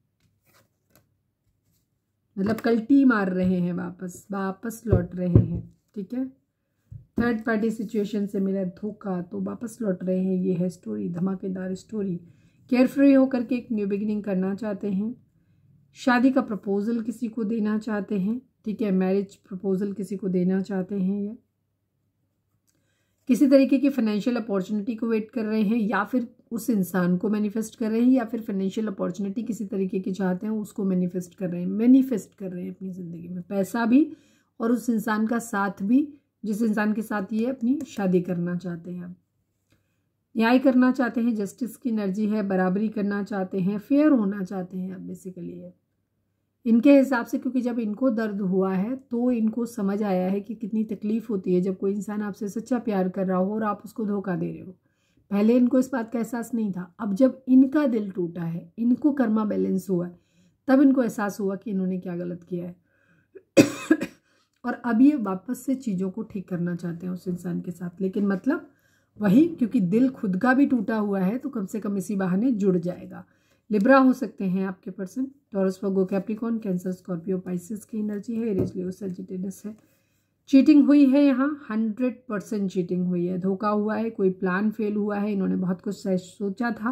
मतलब कल्टी मार रहे हैं, वापस वापस लौट रहे हैं। ठीक है, थर्ड पार्टी सिचुएशन से मिला धोखा तो वापस लौट रहे हैं। ये है स्टोरी, धमाकेदार स्टोरी। केयरफ्री होकर के एक न्यू बिगिनिंग करना चाहते हैं। शादी का प्रपोजल किसी को देना चाहते हैं। ठीक है, मैरिज प्रपोजल किसी को देना चाहते हैं, या किसी तरीके की फाइनेंशियल अपॉर्चुनिटी को वेट कर रहे हैं, या फिर उस इंसान को मैनिफेस्ट कर रहे हैं, या फिर फाइनेंशियल अपॉर्चुनिटी किसी तरीके की चाहते हैं उसको मैनिफेस्ट कर रहे हैं। मैनिफेस्ट कर रहे हैं अपनी ज़िंदगी में पैसा भी और उस इंसान का साथ भी, जिस इंसान के साथ ये अपनी शादी करना चाहते हैं। अब न्याय करना चाहते हैं, जस्टिस की एनर्जी है, बराबरी करना चाहते हैं, फेयर होना चाहते हैं। अब बेसिकली है इनके हिसाब से, क्योंकि जब इनको दर्द हुआ है तो इनको समझ आया है कि कितनी तकलीफ होती है जब कोई इंसान आपसे सच्चा प्यार कर रहा हो और आप उसको धोखा दे रहे हो। पहले इनको इस बात का एहसास नहीं था। अब जब इनका दिल टूटा है, इनको कर्मा बैलेंस हुआ है, तब इनको एहसास हुआ कि इन्होंने क्या गलत किया है। और अब ये वापस से चीज़ों को ठीक करना चाहते हैं उस इंसान के साथ। लेकिन मतलब वही, क्योंकि दिल खुद का भी टूटा हुआ है तो कम से कम इसी बहाने जुड़ जाएगा। लिब्रा हो सकते हैं आपके person, Taurus, Virgo, Capricorn, Cancer, Scorpio, Pisces की एनर्जी है, एरीज, लियो, सजिटेरियस है। चीटिंग हुई है यहाँ, हंड्रेड परसेंट चीटिंग हुई है, धोखा हुआ है, कोई प्लान फेल हुआ है। इन्होंने बहुत कुछ सोचा था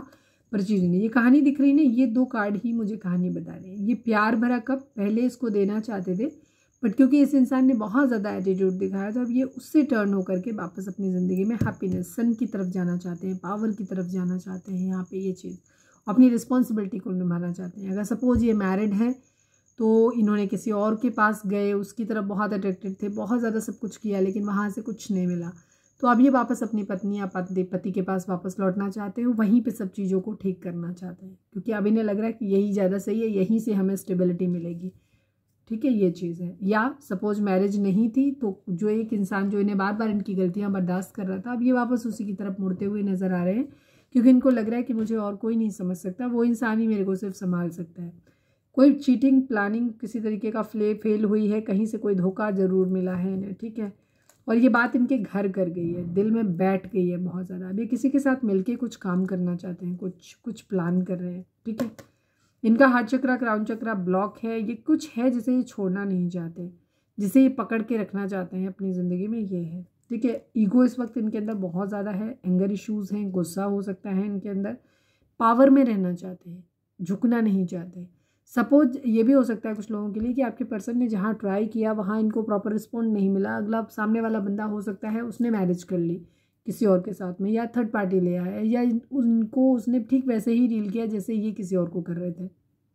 पर चीज़ नहीं। ये कहानी दिख रही ना, ये दो कार्ड ही मुझे कहानी बता रहे हैं। ये प्यार भरा कप पहले इसको देना चाहते थे, बट क्योंकि इस इंसान ने बहुत ज़्यादा एटीट्यूड दिखाया तो अब ये उससे टर्न होकर के वापस अपनी ज़िंदगी में हैप्पीनेस, सन की तरफ जाना चाहते हैं, पावर की तरफ जाना चाहते हैं। यहाँ पे ये चीज़ अपनी रिस्पॉन्सिबिलिटी को निभाना चाहते हैं। अगर सपोज ये मैरिड है तो इन्होंने किसी और के पास गए, उसकी तरफ बहुत अट्रैक्टेड थे, बहुत ज़्यादा सब कुछ किया, लेकिन वहाँ से कुछ नहीं मिला। तो अब ये वापस अपनी पत्नी या पति पति के पास वापस लौटना चाहते हैं, वहीं पे सब चीज़ों को ठीक करना चाहते हैं, क्योंकि अब इन्हें लग रहा है कि यही ज़्यादा सही है, यहीं से हमें स्टेबिलिटी मिलेगी। ठीक है, ये चीज़ है। या सपोज मैरिज नहीं थी तो जो एक इंसान जो इन्हें बार बार इनकी गलतियाँ बर्दाश्त कर रहा था, अब ये वापस उसी की तरफ मुड़ते हुए नज़र आ रहे हैं, क्योंकि इनको लग रहा है कि मुझे और कोई नहीं समझ सकता, वो इंसान ही मेरे को सिर्फ संभाल सकता है। कोई चीटिंग प्लानिंग किसी तरीके का फ्ले फेल हुई है, कहीं से कोई धोखा ज़रूर मिला है इन्हें। ठीक है, और ये बात इनके घर कर गई है, दिल में बैठ गई है बहुत ज़्यादा। अब ये किसी के साथ मिलके कुछ काम करना चाहते हैं, कुछ कुछ प्लान कर रहे हैं। ठीक है, इनका heart chakra, crown chakra block है। ये कुछ है जिसे ये छोड़ना नहीं चाहते, जिसे ये पकड़ के रखना चाहते हैं अपनी ज़िंदगी में, ये है। ठीक है, ईगो इस वक्त इनके अंदर बहुत ज़्यादा है, एंगर इश्यूज़ हैं, गुस्सा हो सकता है इनके अंदर, पावर में रहना चाहते हैं, झुकना नहीं चाहते। सपोज ये भी हो सकता है कुछ लोगों के लिए कि आपके पर्सन ने जहाँ ट्राई किया वहाँ इनको प्रॉपर रिस्पॉन्ड नहीं मिला, अगला सामने वाला बंदा हो सकता है उसने मैरिज कर ली किसी और के साथ में, या थर्ड पार्टी ले आया, या उनको उसने ठीक वैसे ही डील किया जैसे ये किसी और को कर रहे थे।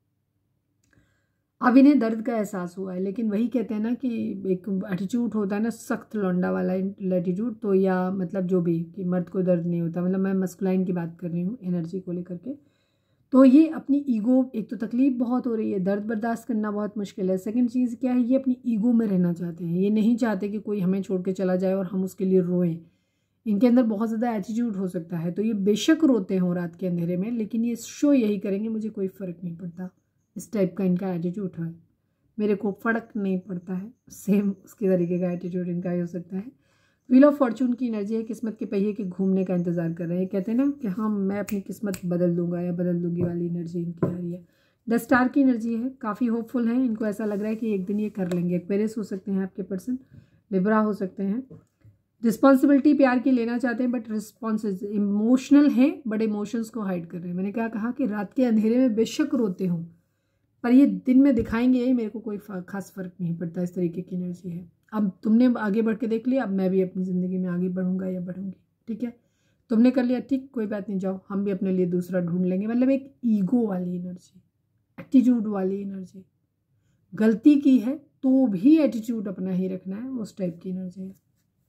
अब इन्हें दर्द का एहसास हुआ है, लेकिन वही कहते हैं ना कि एक एटीट्यूड होता है ना, सख्त लौंडा वाला एटीट्यूड, तो या मतलब जो भी कि मर्द को दर्द नहीं होता, मतलब मैं मस्कुलाइन की बात कर रही हूँ एनर्जी को लेकर के। तो ये अपनी ईगो, एक तो तकलीफ बहुत हो रही है, दर्द बर्दाश्त करना बहुत मुश्किल है। सेकंड चीज़ क्या है, ये अपनी ईगो में रहना चाहते हैं, ये नहीं चाहते कि कोई हमें छोड़ के चला जाए और हम उसके लिए रोएं। इनके अंदर बहुत ज़्यादा एटीट्यूड हो सकता है, तो ये बेशक रोते हों रात के अंधेरे में, लेकिन ये शो यही करेंगे मुझे कोई फ़र्क नहीं पड़ता। इस टाइप का इनका एटीट्यूड है, मेरे को फ़र्क नहीं पड़ता है, सेम उसके तरीके का एटीट्यूड इनका ही हो सकता है। व्हील ऑफ फॉर्चून की एनर्जी है, किस्मत के पहिए के घूमने का इंतजार कर रहे हैं। कहते हैं ना कि हाँ मैं अपनी किस्मत बदल दूंगा या बदल दूंगी वाली एनर्जी इनकी आ रही है। द स्टार की एनर्जी है, काफ़ी होपफुल है, इनको ऐसा लग रहा है कि एक दिन ये कर लेंगे। एक्वेरियस हो सकते हैं आपके पर्सन, लिब्रा हो सकते हैं। रिस्पॉन्सिबिलिटी प्यार की लेना चाहते हैं, बट रिस्पॉन्स इमोशनल है, बड़े इमोशंस को हाइड कर रहे हैं। मैंने क्या कहा कि रात के अंधेरे में बेशक रोते हों, पर ये दिन में दिखाएंगे यही, मेरे को कोई खास फर्क नहीं पड़ता। इस तरीके की एनर्जी है। अब तुमने आगे बढ़ के देख लिया, अब मैं भी अपनी ज़िंदगी में आगे बढ़ूंगा या बढ़ूंगी। ठीक है, तुमने कर लिया, ठीक, कोई बात नहीं, जाओ हम भी अपने लिए दूसरा ढूंढ लेंगे। मतलब एक ईगो वाली एनर्जी, एटीट्यूड वाली एनर्जी, गलती की है तो भी एटीट्यूड अपना ही रखना है, उस टाइप की एनर्जी है।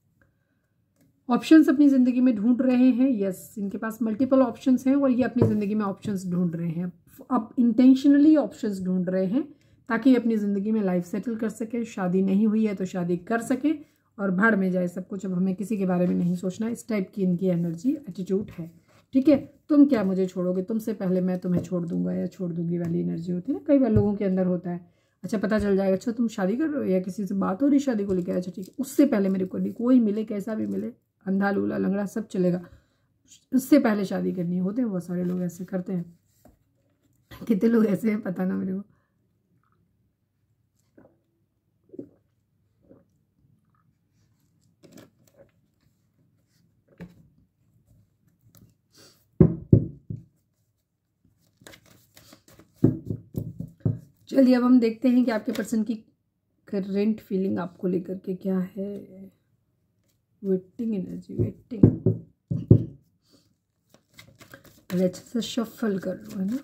ऑप्शंस अपनी ज़िंदगी में ढूंढ रहे हैं, यस, इनके पास मल्टीपल ऑप्शंस हैं और ये अपनी ज़िंदगी में ऑप्शंस ढूंढ रहे हैं। अब इंटेंशनली ऑप्शंस ढूंढ रहे हैं ताकि ये अपनी ज़िंदगी में लाइफ सेटल कर सके। शादी नहीं हुई है तो शादी कर सके और भाड़ में जाए सब कुछ, अब हमें किसी के बारे में नहीं सोचना। इस टाइप की इनकी एनर्जी, एटीट्यूड है। ठीक है, तुम क्या मुझे छोड़ोगे, तुमसे पहले मैं तुम्हें छोड़ दूंगा या छोड़ दूंगी वाली एनर्जी होती है ना, कई बार लोगों के अंदर होता है। अच्छा पता चल जाएगा, अच्छा तुम शादी कर रहे हो या किसी से बात हो रही शादी को लेकर, अच्छा ठीक है, उससे पहले मेरे को नहीं, कोई मिले कैसा भी मिले, अंधा लूला लंगड़ा सब चलेगा, उससे पहले शादी करनी होते हैं। बहुत सारे लोग ऐसे करते हैं, कितने लोग ऐसे हैं पता ना मेरे को। चलिए अब हम देखते हैं कि आपके पर्सन की करेंट फीलिंग आपको लेकर के क्या है। वेटिंग एनर्जी, वेटिंग, अच्छे से शफल कर लो, है ना।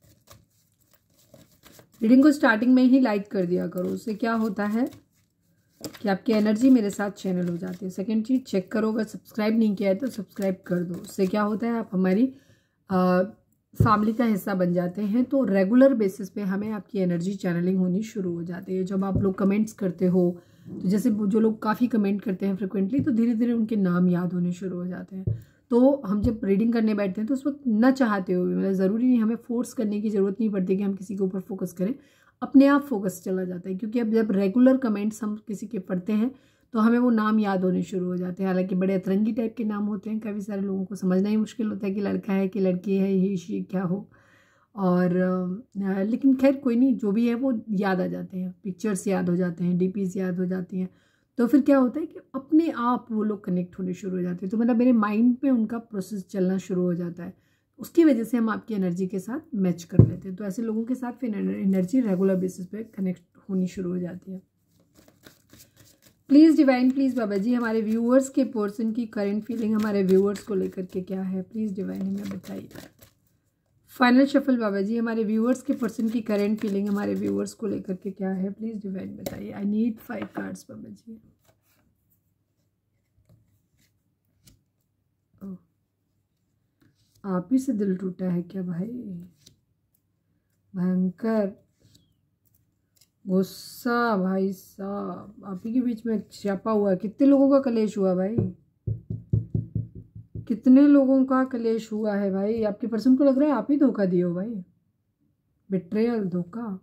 रीडिंग को स्टार्टिंग में ही लाइक कर दिया करो, उससे क्या होता है कि आपकी एनर्जी मेरे साथ चैनल हो जाती है। सेकंड चीज़, चेक करो, अगर सब्सक्राइब नहीं किया है तो सब्सक्राइब कर दो, उससे क्या होता है आप हमारी फैमिली का हिस्सा बन जाते हैं। तो रेगुलर बेसिस पे हमें आपकी एनर्जी चैनलिंग होनी शुरू हो जाती है। जब आप लोग कमेंट्स करते हो, तो जैसे जो लोग काफ़ी कमेंट करते हैं फ्रिक्वेंटली, तो धीरे धीरे उनके नाम याद होने शुरू हो जाते हैं। तो हम जब रीडिंग करने बैठते हैं तो उस वक्त न चाहते हुए, मतलब ज़रूरी नहीं, हमें फोर्स करने की ज़रूरत नहीं पड़ती कि हम किसी के ऊपर फोकस करें, अपने आप फोकस चला जाता है। क्योंकि अब जब रेगुलर कमेंट्स हम किसी के पढ़ते हैं तो हमें वो नाम याद होने शुरू हो जाते हैं। हालांकि बड़े अतरंगी टाइप के नाम होते हैं, काफ़ी सारे लोगों को समझना ही मुश्किल होता है कि लड़का है कि लड़की है, ये शी क्या हो। और आ, लेकिन खैर कोई नहीं, जो भी है वो याद आ जाते हैं, पिक्चर्स याद हो जाते हैं, डीपीज याद हो जाती हैं। तो फिर क्या होता है कि अपने आप वो लोग कनेक्ट होने शुरू हो जाते हैं। तो मतलब मेरे माइंड पे उनका प्रोसेस चलना शुरू हो जाता है। उसकी वजह से हम आपकी एनर्जी के साथ मैच कर लेते हैं। तो ऐसे लोगों के साथ फिर एनर्जी रेगुलर बेसिस पे कनेक्ट होनी शुरू हो जाती है। प्लीज़ डिवाइन, प्लीज़ बाबा जी, हमारे व्यूअर्स के पर्सन की करंट फीलिंग हमारे व्यूअर्स को लेकर के क्या है, प्लीज़ डिवाइन हमें बताइए। फाइनल शफल बाबा जी, हमारे व्यूअर्स के पर्सन की करंट फीलिंग हमारे व्यूअर्स को लेकर के क्या है, प्लीज़ डिवाइन बताइए। I need five cards Baba ji. आप ही से दिल टूटा है क्या भाई? भयंकर गुस्सा भाई साहब, आप ही के बीच में छापा हुआ है। कितने लोगों का कलेश हुआ भाई, कितने लोगों का कलेश हुआ है भाई। आपके पर्सन को लग रहा है आप ही धोखा दिए हो भाई, बिट्रेयल, धोखा,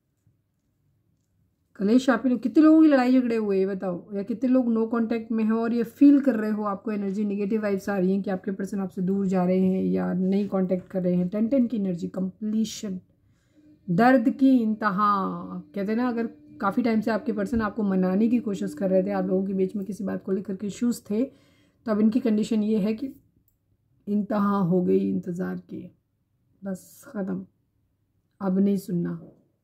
कलेश आप ही लोग। कितने लोगों की लड़ाई झगड़े हुए ये बताओ, या कितने लोग नो कांटेक्ट में हो और ये फील कर रहे हो, आपको एनर्जी नेगेटिव वाइब्स आ रही हैं कि आपके पर्सन आपसे दूर जा रहे हैं या नहीं कांटेक्ट कर रहे हैं। टेन टेन की एनर्जी, कंप्लीशन, दर्द की इंतहा। कहते हैं ना, अगर काफ़ी टाइम से आपके पर्सन आपको मनाने की कोशिश कर रहे थे, आप लोगों के बीच में किसी बात को लेकर के इश्यूज थे, तो अब इनकी कंडीशन ये है कि इंतहा हो गई इंतज़ार की, बस ख़त्म, अब नहीं सुनना,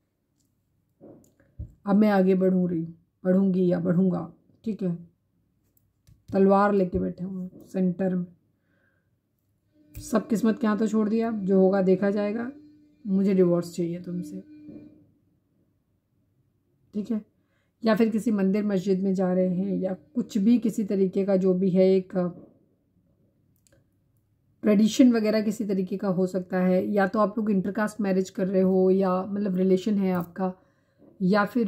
अब मैं आगे बढ़ूँ रही बढ़ूँगी या बढ़ूँगा, ठीक है। तलवार लेके बैठे हुए सेंटर में, सब किस्मत के हाथों छोड़ दिया, जो होगा देखा जाएगा, मुझे डिवोर्स चाहिए तुमसे, ठीक है। या फिर किसी मंदिर मस्जिद में जा रहे हैं, या कुछ भी किसी तरीके का जो भी है, एक ट्रेडिशन वगैरह किसी तरीके का हो सकता है, या तो आप लोग इंटरकास्ट मैरिज कर रहे हो, या मतलब रिलेशन है आपका, या फिर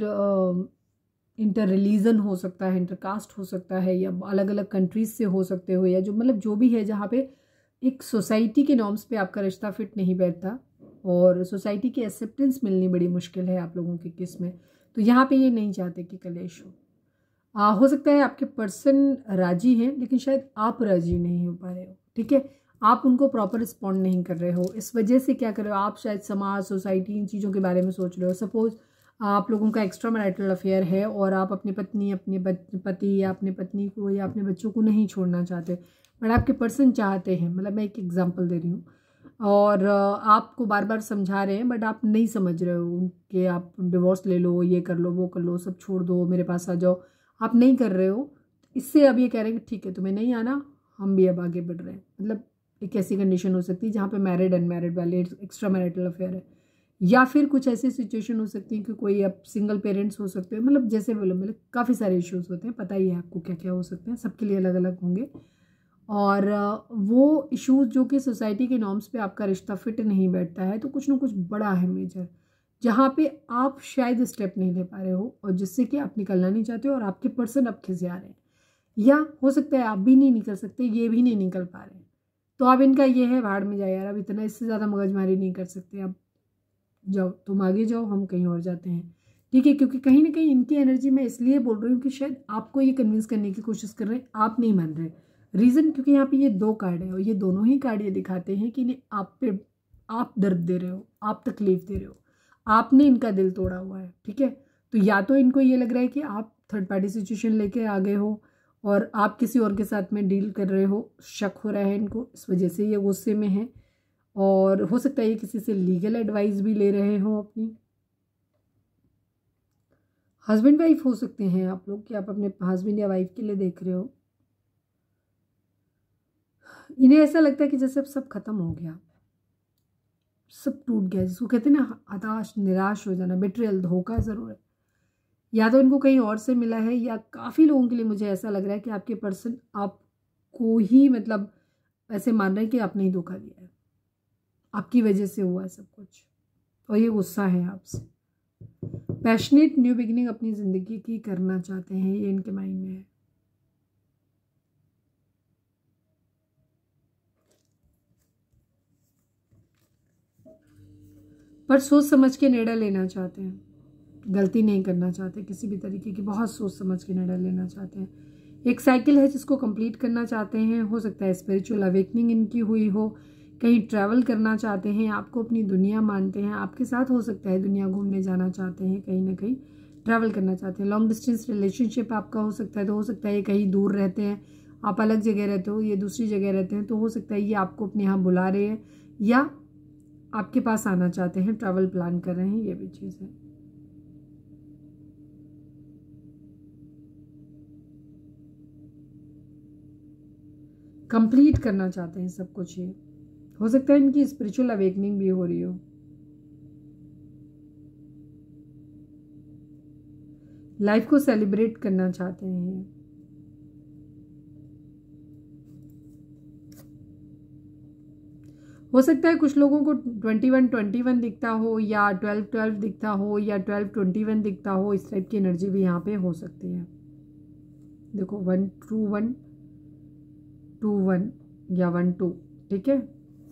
इंटर रिलीजन हो सकता है, इंटरकास्ट हो सकता है, या अलग अलग कंट्रीज से हो सकते हो, या जो मतलब जो भी है, जहाँ पे एक सोसाइटी के नॉर्म्स पे आपका रिश्ता फिट नहीं बैठता और सोसाइटी की एक्सेप्टेंस मिलनी बड़ी मुश्किल है आप लोगों के केस में। तो यहाँ पे ये नहीं चाहते कि कलेश हो। आ, हो सकता है आपके पर्सन राजी हैं, लेकिन शायद आप राजी नहीं हो पा रहे हो, ठीक है। आप उनको प्रॉपर रिस्पॉन्ड नहीं कर रहे हो, इस वजह से क्या कर रहे हो आप, शायद समाज, सोसाइटी, इन चीज़ों के बारे में सोच रहे हो। सपोज आप लोगों का एक्स्ट्रा मैरिटल अफेयर है और आप अपनी पत्नी, अपने पति या अपने पत्नी को या अपने बच्चों को नहीं छोड़ना चाहते, बट आपके पर्सन चाहते हैं, मतलब मैं एक एग्जांपल दे रही हूँ, और आपको बार बार समझा रहे हैं बट आप नहीं समझ रहे हो कि आप डिवोर्स ले लो, ये कर लो, वो कर लो, सब छोड़ दो, मेरे पास आ जाओ, आप नहीं कर रहे हो। इससे अब ये कह रहे हैं कि ठीक है तुम्हें नहीं आना, हम भी अब आगे बढ़ रहे हैं। मतलब एक ऐसी कंडीशन हो सकती है जहाँ पे मैरिड अनमैरिड वाले एक्स्ट्रा मैरिटल अफेयर है, या फिर कुछ ऐसी सिचुएशन हो सकती है कि कोई अब सिंगल पेरेंट्स हो सकते हैं, मतलब जैसे बोलो, मतलब काफ़ी सारे इश्यूज होते हैं, पता ही है आपको क्या क्या हो सकते हैं, सबके लिए अलग अलग होंगे। और वो इश्यूज जो कि सोसाइटी के नॉर्म्स पे आपका रिश्ता फिट नहीं बैठता है, तो कुछ ना कुछ बड़ा है मेजर, जहाँ पे आप शायद स्टेप नहीं ले पा रहे हो और जिससे कि आप निकलना नहीं चाहते हो और आपके पर्सन अब खिंचे आ रहे हैं, या हो सकता है आप भी नहीं निकल सकते, ये भी नहीं निकल पा रहे हैं। तो अब इनका ये है, भाड़ में जाए यार, अब इतना इससे ज़्यादा मगजमारी नहीं कर सकते, अब जाओ तुम आगे जाओ, हम कहीं और जाते हैं, ठीक है। क्योंकि कहीं ना कहीं इनकी एनर्जी मैं इसलिए बोल रही हूँ कि शायद आपको ये कन्विंस करने की कोशिश कर रहे हैं, आप नहीं मान रहे। रीज़न क्योंकि यहाँ पे ये दो कार्ड है और ये दोनों ही कार्ड ये दिखाते हैं कि इन्हें आप पे आप दर्द दे रहे हो, आप तकलीफ दे रहे हो, आपने इनका दिल तोड़ा हुआ है, ठीक है। तो या तो इनको ये लग रहा है कि आप थर्ड पार्टी सिचुएशन लेके आ गए हो और आप किसी और के साथ में डील कर रहे हो, शक हो रहा है इनको, इस वजह से ये गुस्से में है। और हो सकता है ये किसी से लीगल एडवाइस भी ले रहे हो अपनी। हस्बैंड वाइफ हो सकते हैं आप लोग, कि आप अपने हस्बैंड या वाइफ के लिए देख रहे हो। इन्हें ऐसा लगता है कि जैसे अब सब खत्म हो गया, सब टूट गया, जिसको कहते हैं ना हताश, निराश हो जाना, बिट्रेयल, धोखा ज़रूर है। या तो इनको कहीं और से मिला है, या काफ़ी लोगों के लिए मुझे ऐसा लग रहा है कि आपके पर्सन आपको ही मतलब ऐसे मान रहे हैं कि आपने ही धोखा दिया है, आपकी वजह से हुआ है सब कुछ, और ये गुस्सा है आपसे। पैशनेट न्यू बिगिनिंग अपनी ज़िंदगी की करना चाहते हैं, ये इनके माइंड में है। पर सोच समझ के निर्णय लेना चाहते हैं, गलती नहीं करना चाहते किसी भी तरीके की, बहुत सोच समझ के निर्णय लेना चाहते हैं। एक साइकिल है जिसको कंप्लीट करना चाहते हैं, हो सकता है स्पिरिचुअल अवेकनिंग इनकी हुई हो, कहीं ट्रैवल करना चाहते हैं, आपको अपनी दुनिया मानते हैं, आपके साथ हो सकता है दुनिया घूमने जाना चाहते हैं, कहीं ना कहीं ट्रैवल करना चाहते हैं। लॉन्ग डिस्टेंस रिलेशनशिप आपका हो सकता है, तो हो सकता है ये कहीं दूर रहते हैं, आप अलग जगह रहते हो, ये दूसरी जगह रहते हैं, तो हो सकता है ये आपको अपने यहाँ बुला रहे हैं, या आपके पास आना चाहते हैं, ट्रैवल प्लान कर रहे हैं, ये भी चीज़ है। कंप्लीट करना चाहते हैं सब कुछ। ये हो सकता है इनकी स्पिरिचुअल अवेकनिंग भी हो रही हो। लाइफ को सेलिब्रेट करना चाहते हैं। हो सकता है कुछ लोगों को ट्वेंटी वन ट्वेंटी वन दिखता हो या ट्वेल्व ट्वेल्व दिखता हो या ट्वेल्व ट्वेंटी वन दिखता हो। इस टाइप की एनर्जी भी यहाँ पे हो सकती है। देखो one two one two one या वन टू, ठीक है।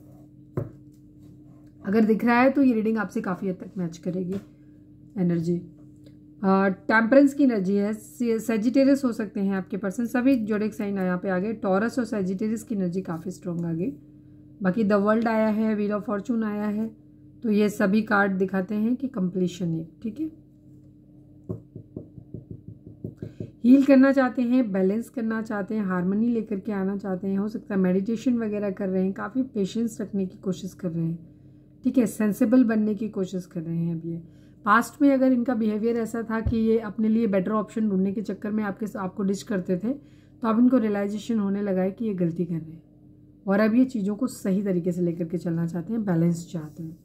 अगर दिख रहा है तो ये रीडिंग आपसे काफ़ी हद तक मैच करेगी एनर्जी। टेम्परेंस की एनर्जी है। सेजिटेरियस हो सकते हैं आपके पर्सन। सभी जोडिक साइन यहाँ पे आ गए। टॉरस और सेजिटेरियस की एनर्जी काफ़ी स्ट्रॉन्ग आ गई। बाकी द वर्ल्ड आया है, व्हील ऑफ फॉर्चून आया है, तो ये सभी कार्ड दिखाते हैं कि कंप्लीशन है, ठीक है। हील करना चाहते हैं, बैलेंस करना चाहते हैं, हार्मनी लेकर के आना चाहते हैं। हो सकता है मेडिटेशन वगैरह कर रहे हैं, काफ़ी पेशेंस रखने की कोशिश कर रहे हैं, ठीक है। सेंसिबल बनने की कोशिश कर रहे हैं। अब ये पास्ट में अगर इनका बिहेवियर ऐसा था कि ये अपने लिए बेटर ऑप्शन ढूंढने के चक्कर में आपके आपको डिश करते थे, तो अब इनको रियलाइजेशन होने लगा है कि ये गलती कर रहे हैं और अब ये चीज़ों को सही तरीके से लेकर के चलना चाहते हैं, बैलेंस चाहते हैं।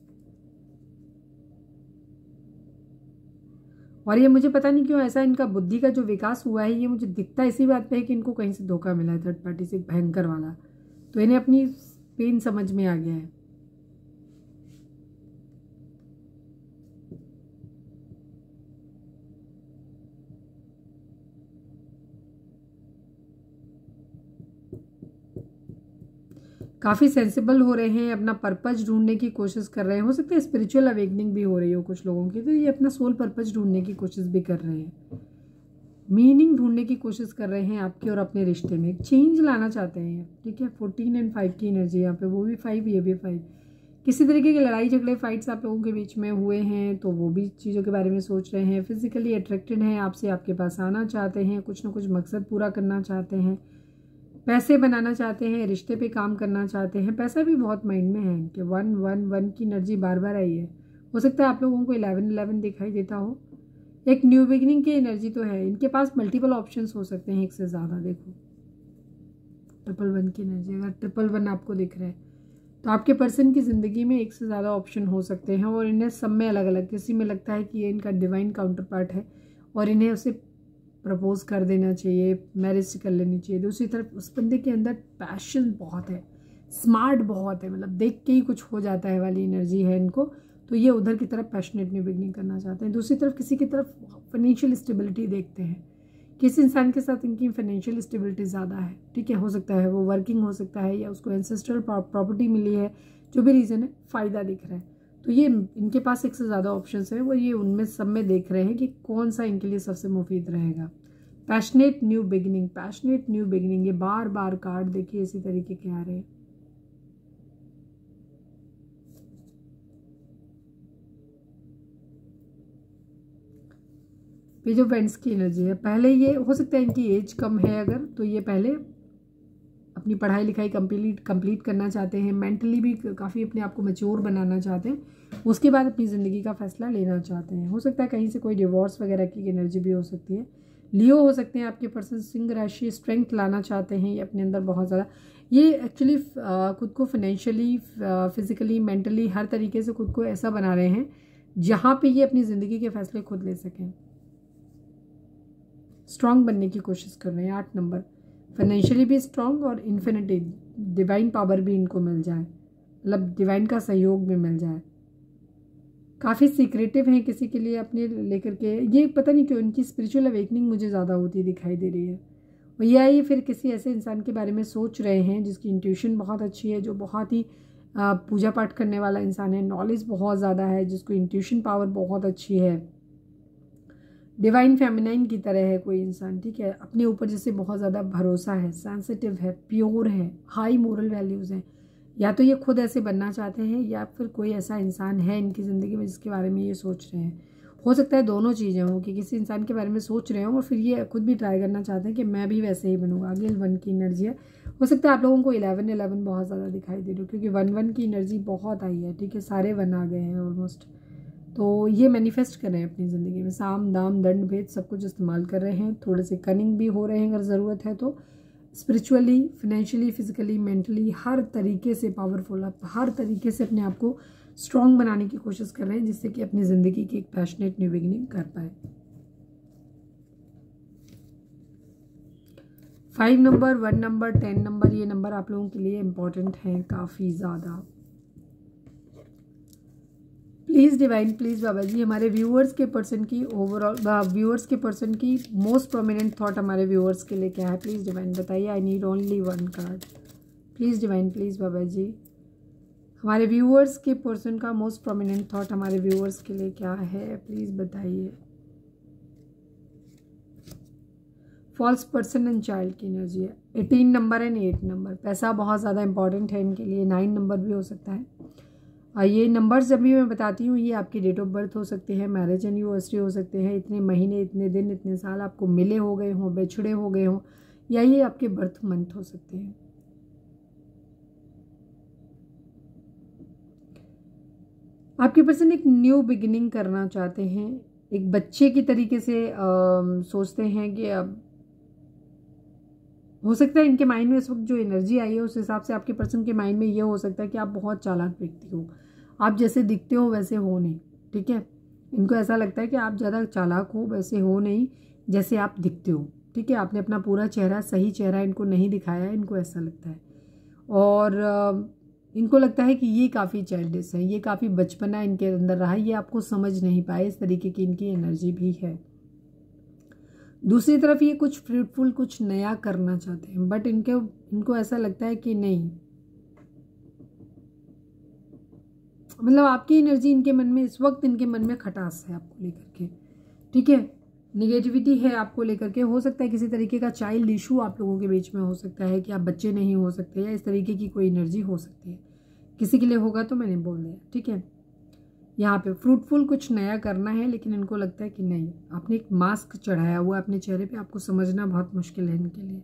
और ये मुझे पता नहीं क्यों ऐसा इनका बुद्धि का जो विकास हुआ है, ये मुझे दिखता इसी बात पे है कि इनको कहीं से धोखा मिला है, थर्ड पार्टी से, भयंकर वाला। तो इन्हें अपनी पेन समझ में आ गया है। काफ़ी सेंसिबल हो रहे हैं, अपना पर्पज ढूंढने की कोशिश कर रहे हैं। हो सकता है स्पिरिचुअल अवेकनिंग भी हो रही हो कुछ लोगों की, तो ये अपना सोल पर्पज ढूंढने की कोशिश भी कर रहे हैं। मीनिंग ढूंढने की कोशिश कर रहे हैं आपके और अपने रिश्ते में। एक चेंज लाना चाहते हैं, ठीक है। फोर्टीन एंड फाइव की एनर्जी यहाँ पे, वो भी फाइव, ये भी फाइव। किसी तरीके की लड़ाई झगड़े फाइट्स आप लोगों के बीच में हुए हैं, तो वो भी चीज़ों के बारे में सोच रहे हैं। फिजिकली अट्रैक्टेड हैं आपसे, आपके पास आना चाहते हैं, कुछ ना कुछ मकसद पूरा करना चाहते हैं, पैसे बनाना चाहते हैं, रिश्ते पे काम करना चाहते हैं। पैसा भी बहुत माइंड में है इनके। वन वन वन की एनर्जी बार बार आई है। हो सकता है आप लोगों को इलेवन इलेवन दिखाई देता हो। एक न्यू बिगिनिंग की एनर्जी तो है इनके पास। मल्टीपल ऑप्शंस हो सकते हैं, एक से ज़्यादा। देखो ट्रिपल वन की एनर्जी, अगर ट्रिपल वन आपको दिख रहा है तो आपके पर्सन की ज़िंदगी में एक से ज़्यादा ऑप्शन हो सकते हैं और इन्हें सब में अलग अलग, किसी में लगता है कि ये इनका डिवाइन काउंटर पार्ट है और इन्हें उसे प्रपोज कर देना चाहिए, मैरिज कर लेनी चाहिए। दूसरी तरफ उस बंदे के अंदर पैशन बहुत है, स्मार्ट बहुत है, मतलब देख के ही कुछ हो जाता है वाली एनर्जी है इनको। तो ये उधर की तरफ पैशनेट न्यू बिगनिंग करना चाहते हैं। दूसरी तरफ किसी की तरफ फाइनेंशियल स्टेबिलिटी देखते हैं। किसी इंसान के साथ इनकी फाइनेंशियल स्टेबिलिटी ज़्यादा है, ठीक है। हो सकता है वो वर्किंग हो सकता है या उसको एंसेस्ट्रल प्रॉपर्टी मिली है, जो भी रीज़न है, फ़ायदा दिख रहा है। तो ये इनके पास एक से ज़्यादा ऑप्शंस है, वो ये उनमें सब में देख रहे हैं कि कौन सा इनके लिए सबसे मुफीद रहेगा। Passionate new beginning, passionate new beginning, ये बार बार कार्ड देखिए इसी तरीके के आ रहे हैं। ये जो फ्रेंड्स की एनर्जी है, पहले ये हो सकता है इनकी एज कम है अगर, तो ये पहले अपनी पढ़ाई लिखाई कंप्लीट कंप्लीट करना चाहते हैं। मेंटली भी काफ़ी अपने आप को मैच्योर बनाना चाहते हैं। उसके बाद अपनी ज़िंदगी का फैसला लेना चाहते हैं। हो सकता है कहीं से कोई डिवोर्स वगैरह की एनर्जी भी हो सकती है। लियो हो सकते हैं आपके पर्सन। सिंह राशि, स्ट्रेंथ लाना चाहते हैं ये अपने अंदर बहुत ज़्यादा। ये एक्चुअली खुद को फाइनेंशियली, फिजिकली, मेंटली हर तरीके से खुद को ऐसा बना रहे हैं जहाँ पे ये अपनी ज़िंदगी के फैसले खुद ले सकें। स्ट्रांग बनने की कोशिश कर रहे हैं। आठ नंबर, फाइनेंशियली भी स्ट्रांग और इन्फिनिटी, डिवाइन पावर भी इनको मिल जाए, मतलब डिवाइन का सहयोग भी मिल जाए। काफ़ी सीक्रेटिव हैं किसी के लिए अपने लेकर के। ये पता नहीं क्यों इनकी स्पिरिचुअल अवेकनिंग मुझे ज़्यादा होती दिखाई दे रही है। और ये आई फिर किसी ऐसे इंसान के बारे में सोच रहे हैं जिसकी इंट्यूशन बहुत अच्छी है, जो बहुत ही पूजा पाठ करने वाला इंसान है, नॉलेज बहुत ज़्यादा है, जिसको इंट्यूशन पावर बहुत अच्छी है, डिवाइन फेमिनाइन की तरह है कोई इंसान, ठीक है। अपने ऊपर जैसे बहुत ज़्यादा भरोसा है, सेंसिटिव है, प्योर है, हाई मोरल वैल्यूज़ हैं। या तो ये खुद ऐसे बनना चाहते हैं या फिर कोई ऐसा इंसान है इनकी ज़िंदगी में जिसके बारे में ये सोच रहे हैं। हो सकता है दोनों चीज़ें हों कि किसी इंसान के बारे में सोच रहे हों और फिर ये खुद भी ट्राई करना चाहते हैं कि मैं भी वैसे ही बनूंगा। अगेन वन की एनर्जी है। हो सकता है आप लोगों को इलेवन इलेवन बहुत ज़्यादा दिखाई दे रही हो, क्योंकि वन वन की एनर्जी बहुत आई है, ठीक है, सारे वन आ गए हैं ऑलमोस्ट। तो ये मैनिफेस्ट कर रहे हैं अपनी ज़िंदगी में, साम दाम दंड भेद सब कुछ इस्तेमाल कर रहे हैं, थोड़े से कनिंग भी हो रहे हैं अगर ज़रूरत है तो, स्पिरिचुअली, फिनेंशियली, फिजिकली, मेंटली, हर तरीके से पावरफुल, आप हर तरीके से अपने आप को स्ट्रॉन्ग बनाने की कोशिश कर रहे हैं, जिससे कि अपनी ज़िंदगी की एक पैशनेट न्यू बिगिनिंग कर पाए। Five number, one number, ten number, ये नंबर आप लोगों के लिए इम्पोर्टेंट हैं काफ़ी ज़्यादा। प्लीज़ डिवाइन, प्लीज़ बाबा जी, हमारे व्यूअर्स के पर्सन की ओवरऑल, व्यूअर्स के पर्सन की मोस्ट प्रोमिनेंट थॉट हमारे व्यूअर्स के लिए क्या है, प्लीज़ डिवाइन बताइए। I need only one card, please divine, please बाबा जी, हमारे व्यूअर्स के पर्सन का मोस्ट प्रोमिनेंट थॉट हमारे व्यूअर्स के लिए क्या है, प्लीज़ बताइए। फॉल्स पर्सन एंड चाइल्ड की एनर्जी है, eighteen number and eight number, पैसा बहुत ज़्यादा इंपॉर्टेंट है इनके लिए, नाइन नंबर भी हो सकता है। और ये नंबर्स जब भी मैं बताती हूँ ये आपकी डेट ऑफ बर्थ हो सकते हैं, मैरिज एनिवर्सरी हो सकते हैं, इतने महीने, इतने दिन, इतने साल आपको मिले हो गए हों, बिछड़े हो गए हों, या ये आपके बर्थ मंथ हो सकते हैं। आपके पर्सन एक न्यू बिगिनिंग करना चाहते हैं, एक बच्चे की तरीके से आ, सोचते हैं कि अब हो सकता है इनके माइंड में इस वक्त जो एनर्जी आई है उस हिसाब से आपके पर्सन के माइंड में ये हो सकता है कि आप बहुत चालाक व्यक्ति हो, आप जैसे दिखते हो वैसे हो नहीं, ठीक है। इनको ऐसा लगता है कि आप ज़्यादा चालाक हो, वैसे हो नहीं जैसे आप दिखते हो, ठीक है। आपने अपना पूरा चेहरा, सही चेहरा इनको नहीं दिखाया है, इनको ऐसा लगता है। और इनको लगता है कि ये काफ़ी चाइल्डिश है, ये काफ़ी बचपना इनके अंदर रहा, ये आपको समझ नहीं पाए, इस तरीके की इनकी एनर्जी भी है। दूसरी तरफ ये कुछ फ्रूटफुल, कुछ नया करना चाहते हैं, बट इनके इनको ऐसा लगता है कि नहीं, मतलब आपकी एनर्जी इनके मन में इस वक्त, इनके मन में खटास है आपको लेकर के, ठीक है, निगेटिविटी है आपको लेकर के। हो सकता है किसी तरीके का चाइल्ड इशू आप लोगों के बीच में हो सकता है कि आप बच्चे नहीं हो सकते, या इस तरीके की कोई एनर्जी हो सकती है, किसी के लिए होगा तो मैंने बोल दिया, ठीक है। यहाँ पे फ्रूटफुल कुछ नया करना है, लेकिन इनको लगता है कि नहीं, आपने एक मास्क चढ़ाया हुआ अपने चेहरे पे, आपको समझना बहुत मुश्किल है इनके लिए।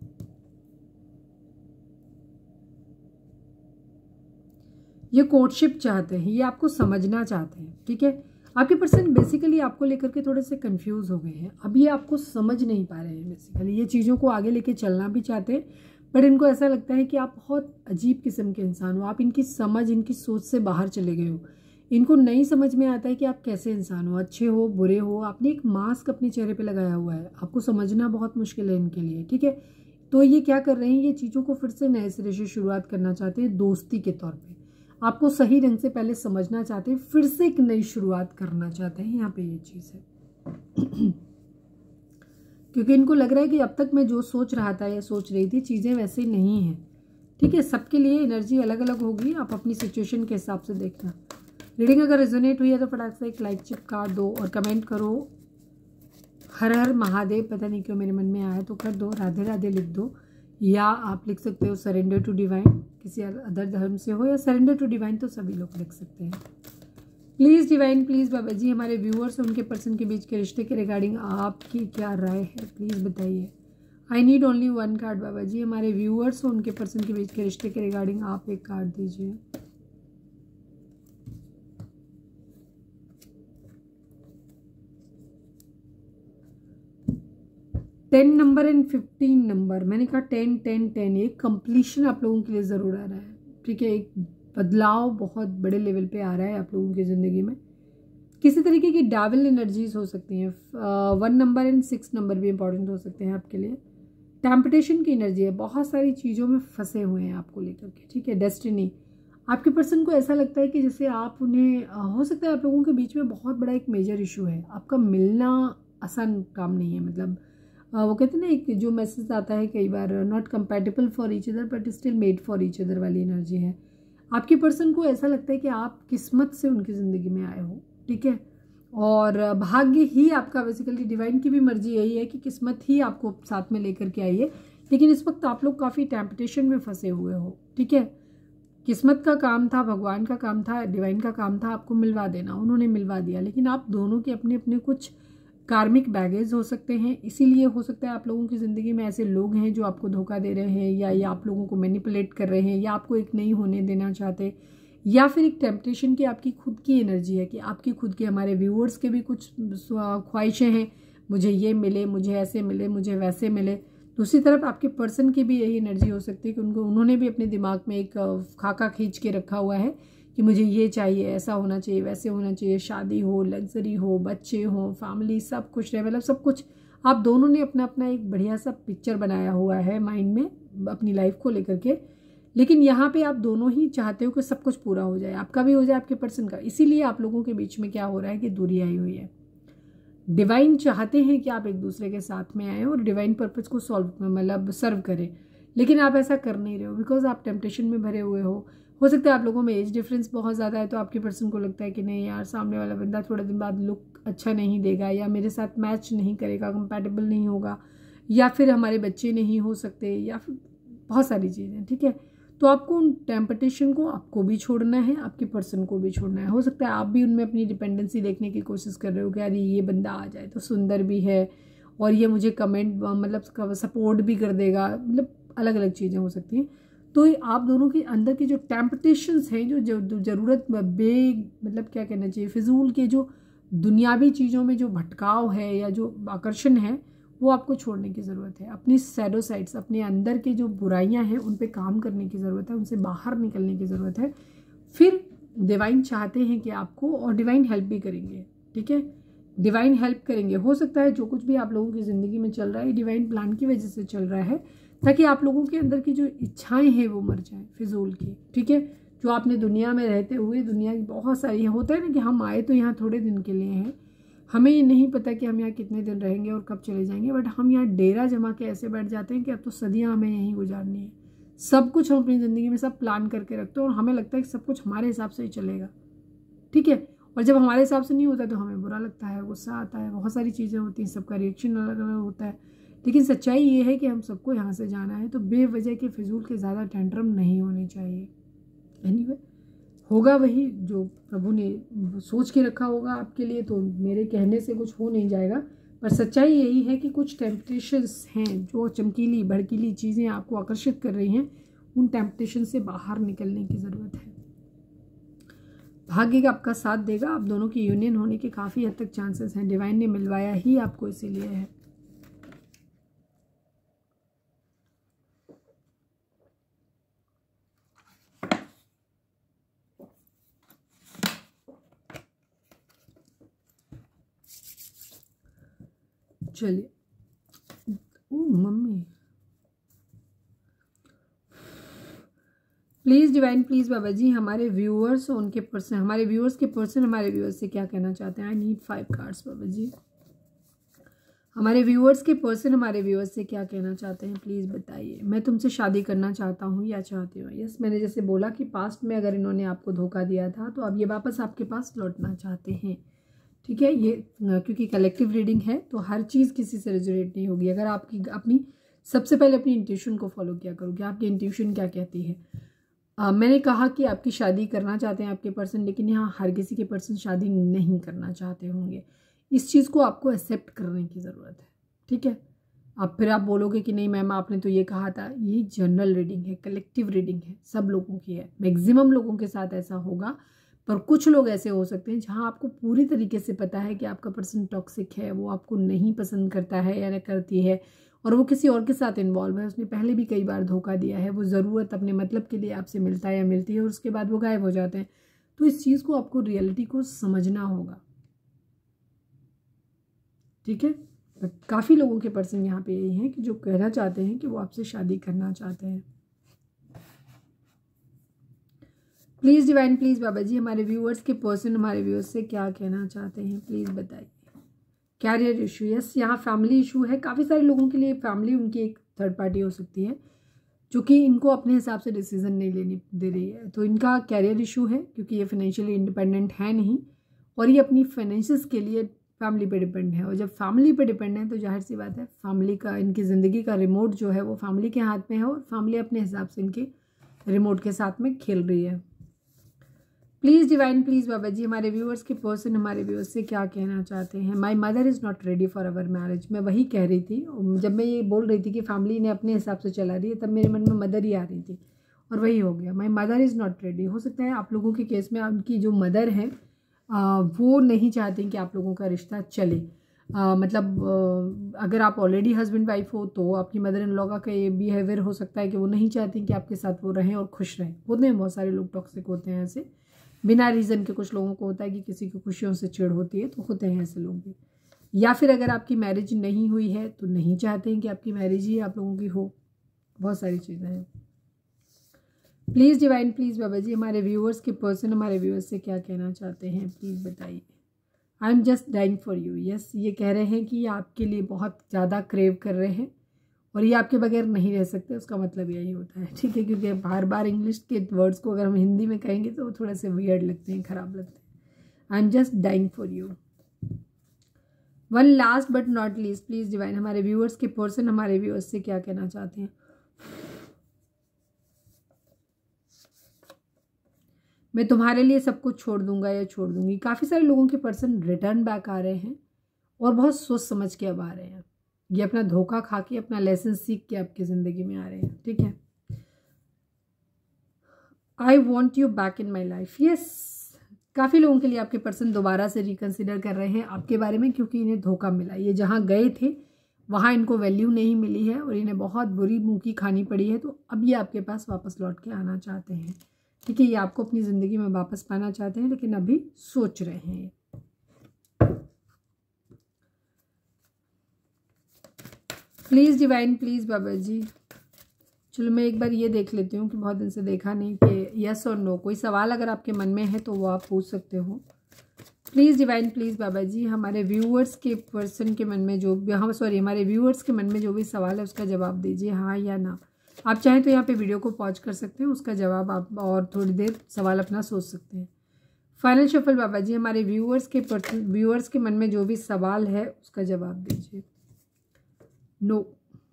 ये कोर्टशिप चाहते हैं, ये आपको समझना चाहते हैं, ठीक है। आपके पर्सन बेसिकली आपको लेकर के थोड़े से कंफ्यूज हो गए हैं, अब ये आपको समझ नहीं पा रहे हैं बेसिकली, ये चीज़ों को आगे लेके चलना भी चाहते हैं, बट इनको ऐसा लगता है कि आप बहुत अजीब किस्म के इंसान हो, आप इनकी समझ, इनकी सोच से बाहर चले गए हो। इनको नहीं समझ में आता है कि आप कैसे इंसान हो, अच्छे हो, बुरे हो, आपने एक मास्क अपने चेहरे पे लगाया हुआ है, आपको समझना बहुत मुश्किल है इनके लिए, ठीक है। तो ये क्या कर रहे हैं, ये चीज़ों को फिर से नए सिरे से शुरुआत करना चाहते हैं, दोस्ती के तौर पे आपको सही ढंग से पहले समझना चाहते हैं, फिर से एक नई शुरुआत करना चाहते हैं, यहाँ पे ये चीज़ है। क्योंकि इनको लग रहा है कि अब तक मैं जो सोच रहा था या सोच रही थी चीज़ें वैसे नहीं हैं, ठीक है। सबके लिए एनर्जी अलग अलग होगी, आप अपनी सिचुएशन के हिसाब से देखना। रीडिंग अगर रेजोनेट हुई है तो फटाक से एक लाइक चिपका दो और कमेंट करो हर हर महादेव, पता नहीं क्यों मेरे मन में आया तो कर दो, राधे राधे लिख दो, या आप लिख सकते हो सरेंडर टू डिवाइन, किसी अदर धर्म से हो, या सरेंडर टू डिवाइन तो सभी लोग लिख सकते हैं। प्लीज़ डिवाइन, प्लीज़ बाबा जी, हमारे व्यूअर्स उनके पर्सन के बीच के रिश्ते के रिगार्डिंग आपकी क्या राय है, प्लीज़ बताइए। I need only one card Baba जी, हमारे व्यूअर्स उनके पर्सन के बीच के रिश्ते के रिगार्डिंग आप एक कार्ड दीजिए। Ten number and fifteen number, मैंने कहा टेन टेन टेन, एक कंप्लीशन आप लोगों के लिए ज़रूर आ रहा है, ठीक है। एक बदलाव बहुत बड़े लेवल पे आ रहा है आप लोगों की ज़िंदगी में, किसी तरीके की डाबल एनर्जीज हो सकती हैं। One number and six number भी इंपॉर्टेंट हो सकते हैं आपके लिए। टेम्पटेशन की एनर्जी है, बहुत सारी चीज़ों में फंसे हुए हैं आपको लेकर के, ठीक है। डेस्टिनी, आपके पर्सन को ऐसा लगता है कि जैसे आप उन्हें, हो सकता है आप लोगों के बीच में बहुत बड़ा एक मेजर इशू है, आपका मिलना आसान काम नहीं है, मतलब वो कहते हैं ना एक जो मैसेज आता है कई बार, not compatible for each other but still made for each other वाली एनर्जी है। आपके पर्सन को ऐसा लगता है कि आप किस्मत से उनकी ज़िंदगी में आए हो, ठीक है, और भाग्य ही आपका, बेसिकली डिवाइन की भी मर्जी यही है कि किस्मत ही आपको साथ में लेकर के आई है, लेकिन इस वक्त आप लोग काफ़ी टेम्पटेशन में फंसे हुए हो, ठीक है। किस्मत का काम था, भगवान का काम था, डिवाइन का काम था आपको मिलवा देना, उन्होंने मिलवा दिया, लेकिन आप दोनों के अपने अपने कुछ कार्मिक बैगेज हो सकते हैं, इसीलिए हो सकता है आप लोगों की ज़िंदगी में ऐसे लोग हैं जो आपको धोखा दे रहे हैं, या या आप लोगों को मैनिपुलेट कर रहे हैं, या आपको एक नहीं होने देना चाहते, या फिर एक टेम्पटेशन की आपकी खुद की एनर्जी है कि आपकी खुद के, हमारे व्यूअर्स के भी कुछ ख्वाहिशें हैं, मुझे ये मिले, मुझे ऐसे मिले, मुझे वैसे मिले। दूसरी तरफ आपके पर्सन की भी यही एनर्जी हो सकती है कि उनको उन्होंने भी अपने दिमाग में एक खाका खींच के रखा हुआ है कि मुझे ये चाहिए, ऐसा होना चाहिए, वैसे होना चाहिए, शादी हो, लग्जरी हो, बच्चे हो, फैमिली, सब कुछ रहे, मतलब सब कुछ आप दोनों ने अपना अपना एक बढ़िया सा पिक्चर बनाया हुआ है माइंड में अपनी लाइफ को लेकर के। लेकिन यहाँ पे आप दोनों ही चाहते हो कि सब कुछ पूरा हो जाए, आपका भी हो जाए, आपके पर्सन का। इसीलिए आप लोगों के बीच में क्या हो रहा है कि दूरी आई हुई है। डिवाइन चाहते हैं कि आप एक दूसरे के साथ में आए और डिवाइन पर्पस को सॉल्व मतलब सर्व करें, लेकिन आप ऐसा कर नहीं रहे हो बिकॉज आप टेम्पटेशन में भरे हुए हो। हो सकता है आप लोगों में एज डिफरेंस बहुत ज़्यादा है, तो आपके पर्सन को लगता है कि नहीं यार, सामने वाला बंदा थोड़े दिन बाद लुक अच्छा नहीं देगा, या मेरे साथ मैच नहीं करेगा, कंपैटिबल नहीं होगा, या फिर हमारे बच्चे नहीं हो सकते, या फिर बहुत सारी चीज़ें। ठीक है, तो आपको उन टेम्पटेशन को आपको भी छोड़ना है, आपके पर्सन को भी छोड़ना है। हो सकता है आप भी उनमें अपनी डिपेंडेंसी देखने की कोशिश कर रहे हो कि यार ये बंदा आ जाए तो सुंदर भी है और ये मुझे कमेंट मतलब सपोर्ट भी कर देगा, मतलब अलग अलग चीज़ें हो सकती हैं। तो आप दोनों के अंदर की जो टेम्पटेशंस हैं, जो जो ज़रूरत बे मतलब क्या कहना चाहिए, फिजूल के जो दुनियावी चीज़ों में जो भटकाव है या जो आकर्षण है, वो आपको छोड़ने की ज़रूरत है। अपनी शैडो साइड्स, अपने अंदर की जो बुराइयां हैं उन पे काम करने की ज़रूरत है, उनसे बाहर निकलने की ज़रूरत है। फिर डिवाइन चाहते हैं कि आपको, और डिवाइन हेल्प भी करेंगे। ठीक है, डिवाइन हेल्प करेंगे। हो सकता है जो कुछ भी आप लोगों की ज़िंदगी में चल रहा है डिवाइन प्लान की वजह से चल रहा है, ताकि आप लोगों के अंदर की जो इच्छाएं हैं वो मर जाएं फिजूल की। ठीक है, जो आपने दुनिया में रहते हुए, दुनिया की बहुत सारी होता है ना कि हम आए तो यहाँ थोड़े दिन के लिए हैं, हमें ये नहीं पता कि हम यहाँ कितने दिन रहेंगे और कब चले जाएंगे, बट हम यहाँ डेरा जमा के ऐसे बैठ जाते हैं कि अब तो सदियाँ हमें यहीं गुजारनी है। सब कुछ हम अपनी ज़िंदगी में सब प्लान करके रखते हैं और हमें लगता है कि सब कुछ हमारे हिसाब से ही चलेगा। ठीक है, और जब हमारे हिसाब से नहीं होता तो हमें बुरा लगता है, गुस्सा आता है, बहुत सारी चीज़ें होती हैं, सबका रिएक्शन अलग अलग होता है। लेकिन सच्चाई ये है कि हम सबको यहाँ से जाना है, तो बेवजह के फिजूल के ज़्यादा टेंट्रम नहीं होने चाहिए। एनीवे, होगा वही जो प्रभु ने सोच के रखा होगा आपके लिए, तो मेरे कहने से कुछ हो नहीं जाएगा। पर सच्चाई यही है कि कुछ टेम्पटेशंस हैं, जो चमकीली भड़कीली चीज़ें आपको आकर्षित कर रही हैं, उन टेम्पटेशन से बाहर निकलने की ज़रूरत है। भाग्य का आपका साथ देगा, आप दोनों की यूनियन होने के काफ़ी हद तक चांसेस हैं। डिवाइन ने मिलवाया ही आपको इसीलिए है। चलिए, ओ मम्मी, प्लीज़ डिवाइन, प्लीज़ बाबा जी, हमारे व्यूअर्स उनके पर्सन, हमारे व्यूअर्स के पर्सन हमारे व्यूअर्स से क्या कहना चाहते हैं। I need five cards Baba जी। हमारे व्यूअर्स के पर्सन हमारे व्यूअर्स से क्या कहना चाहते हैं, प्लीज़ बताइए। मैं तुमसे शादी करना चाहता हूँ या चाहती हूँ। यस, मैंने जैसे बोला कि पास्ट में अगर इन्होंने आपको धोखा दिया था तो अब ये वापस आपके पास लौटना चाहते हैं। ठीक है, ये क्योंकि कलेक्टिव रीडिंग है तो हर चीज़ किसी से रिजोनेट नहीं होगी। अगर आपकी अपनी सबसे पहले अपनी इंट्यूशन को फॉलो किया करो कि आपकी इंट्यूशन क्या कहती है। आ, मैंने कहा कि आपकी शादी करना चाहते हैं आपके पर्सन, लेकिन यहाँ हर किसी के पर्सन शादी नहीं करना चाहते होंगे। इस चीज़ को आपको एक्सेप्ट करने की ज़रूरत है। ठीक है, अब फिर आप बोलोगे कि नहीं मैम आपने तो ये कहा था। ये जनरल रीडिंग है, कलेक्टिव रीडिंग है, सब लोगों की है। मैक्सिमम लोगों के साथ ऐसा होगा, पर कुछ लोग ऐसे हो सकते हैं जहाँ आपको पूरी तरीके से पता है कि आपका पर्सन टॉक्सिक है, वो आपको नहीं पसंद करता है या करती है, और वो किसी और के साथ इन्वॉल्व है, उसने पहले भी कई बार धोखा दिया है, वो ज़रूरत अपने मतलब के लिए आपसे मिलता है या मिलती है और उसके बाद वो गायब हो जाते हैं। तो इस चीज़ को आपको रियलिटी को समझना होगा। ठीक है, काफ़ी लोगों के पर्सन यहाँ पे यही हैं कि जो कहना चाहते हैं कि वो आपसे शादी करना चाहते हैं। प्लीज़ डिवाइन, प्लीज़ बाबा जी, हमारे व्यूअर्स के पर्सन हमारे व्यूअर्स से क्या कहना चाहते हैं, प्लीज़ बताइए। कैरियर इशू, यस, यहाँ फैमिली इशू है। काफ़ी सारे लोगों के लिए फैमिली उनकी एक थर्ड पार्टी हो सकती है जो कि इनको अपने हिसाब से डिसीजन नहीं लेने दे रही है। तो इनका कैरियर इशू है क्योंकि ये फाइनेंशियली इंडिपेंडेंट है नहीं, और ये अपनी फाइनेंसिस के लिए फैमिली पे डिपेंड है। और जब फैमिली पे डिपेंड है तो जाहिर सी बात है फैमिली का, इनकी ज़िंदगी का रिमोट जो है वो फैमिली के हाथ में है, और फैमिली अपने हिसाब से इनके रिमोट के साथ में खेल रही है। प्लीज़ डिवाइन प्लीज़ बाबा जी हमारे व्यूअर्स के पर्सन हमारे व्यूअर्स से क्या कहना चाहते हैं। My mother is not ready for our marriage. मैं वही कह रही थी जब मैं ये बोल रही थी कि फैमिली ने अपने हिसाब से चला रही है, तब मेरे मन में मदर ही आ रही थी और वही हो गया। My mother is not ready. हो सकता है आप लोगों के केस में उनकी जो मदर है वो नहीं चाहती कि आप लोगों का रिश्ता चले। आ, मतलब आ, अगर आप ऑलरेडी हस्बैंड वाइफ हो तो आपकी मदर इन लॉ का ये बिहेवियर हो सकता है कि वो नहीं चाहती कि आपके साथ वो रहें और खुश रहें। होते हैं बहुत सारे लोग टॉक्सिक होते हैं ऐसे, बिना रीज़न के। कुछ लोगों को होता है कि किसी की खुशियों से चिढ़ होती है, तो होते हैं ऐसे लोग भी। या फिर अगर आपकी मैरिज नहीं हुई है तो नहीं चाहते हैं कि आपकी मैरिज ही आप लोगों की हो। बहुत सारी चीज़ें हैं। प्लीज़ डिवाइन प्लीज़ बाबा जी हमारे व्यूअर्स के पर्सन हमारे व्यूअर्स से क्या कहना चाहते हैं, प्लीज़ बताइए। I am just dying for you. Yes, ये कह रहे हैं कि ये आपके लिए बहुत ज़्यादा क्रेव कर रहे हैं और ये आपके बगैर नहीं रह सकते। उसका मतलब यही होता है, ठीक है, क्योंकि बार बार इंग्लिश के वर्ड्स को अगर हम हिंदी में कहेंगे तो वो थोड़े से वियर्ड लगते हैं, ख़राब लगते हैं। I am just dying for you. One last but not least please divine हमारे व्यूअर्स के पर्सन हमारे व्यूअर्स से क्या कहना चाहते हैं। मैं तुम्हारे लिए सब कुछ छोड़ दूंगा या छोड़ दूंगी। काफ़ी सारे लोगों के पर्सन रिटर्न बैक आ रहे हैं और बहुत सोच समझ के अब आ रहे हैं। ये अपना धोखा खा के अपना लेसन सीख के आपकी ज़िंदगी में आ रहे हैं, ठीक है। I want you back in my life. Yes, काफ़ी लोगों के लिए आपके पर्सन दोबारा से रिकन्सिडर कर रहे हैं आपके बारे में, क्योंकि इन्हें धोखा मिला। ये जहाँ गए थे वहाँ इनको वैल्यू नहीं मिली है और इन्हें बहुत बुरी मुँह की खानी पड़ी है, तो अब ये आपके पास वापस लौट के आना चाहते हैं, ठीक है। ये आपको अपनी ज़िंदगी में वापस पाना चाहते हैं, लेकिन अभी सोच रहे हैं। प्लीज़ डिवाइन प्लीज़ बाबा जी। चलो मैं एक बार ये देख लेती हूँ कि बहुत दिन से देखा नहीं कि यस और नो। कोई सवाल अगर आपके मन में है तो वो आप पूछ सकते हो। प्लीज़ डिवाइन प्लीज़ बाबा जी हमारे व्यूअर्स के पर्सन के मन में जो हाँ सॉरी हमारे व्यूअर्स के मन में जो भी सवाल है उसका जवाब दीजिए, हाँ या ना। आप चाहें तो यहाँ पे वीडियो को पॉज कर सकते हैं, उसका जवाब आप और थोड़ी देर सवाल अपना सोच सकते हैं। फाइनल शफल बाबा जी हमारे व्यूअर्स के पर्सन व्यूअर्स के मन में जो भी सवाल है उसका जवाब दीजिए। नो।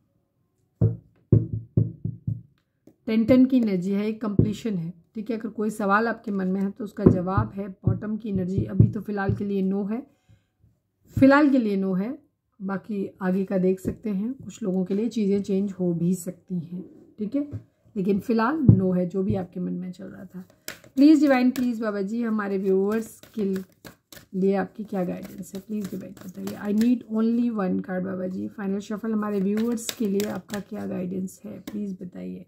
टेन टेन की एनर्जी है, एक कंप्लीशन है, ठीक है। अगर कोई सवाल आपके मन में है तो उसका जवाब है बॉटम की एनर्जी। अभी तो फिलहाल के लिए नो है, फिलहाल के लिए नो है, बाकी आगे का देख सकते हैं। कुछ लोगों के लिए चीज़ें चेंज हो भी सकती हैं, ठीक है, लेकिन फिलहाल नो है जो भी आपके मन में चल रहा था। प्लीज़ डिवाइन प्लीज़ बाबा जी हमारे व्यूअर्स के लिए आपकी क्या गाइडेंस है, प्लीज़ डिवाइन बताइए। I need only one card Baba ji. Final shuffle हमारे व्यूअर्स के लिए आपका क्या गाइडेंस है, प्लीज़ बताइए।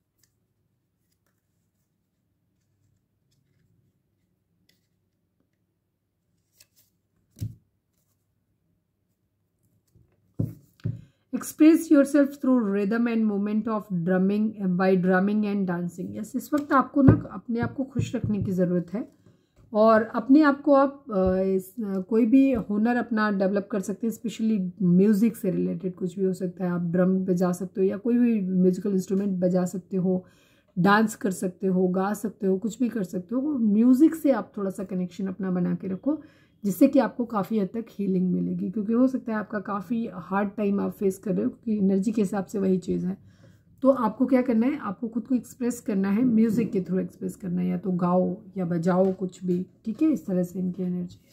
Express yourself through rhythm and moment of drumming by drumming and dancing. Yes, इस वक्त आपको ना अपने आप को खुश रखने की ज़रूरत है और अपने आप को आप इस, कोई भी हुनर अपना डेवलप कर सकते हैं, स्पेशली म्यूज़िक से रिलेटेड कुछ भी हो सकता है। आप ड्रम बजा सकते हो या कोई भी म्यूज़िकल इंस्ट्रूमेंट बजा सकते हो, डांस कर सकते हो, गा सकते हो, कुछ भी कर सकते हो। म्यूज़िक से आप थोड़ा सा कनेक्शन अपना बना के रखो, जिससे कि आपको काफ़ी हद तक हीलिंग मिलेगी, क्योंकि हो सकता है आपका काफ़ी हार्ड टाइम आप फेस कर रहे हो, क्योंकि एनर्जी के हिसाब से वही चीज़ है। तो आपको क्या करना है, आपको खुद को एक्सप्रेस करना है, म्यूज़िक के थ्रू एक्सप्रेस करना है, या तो गाओ या बजाओ कुछ भी, ठीक है। इस तरह से इनकी एनर्जी है।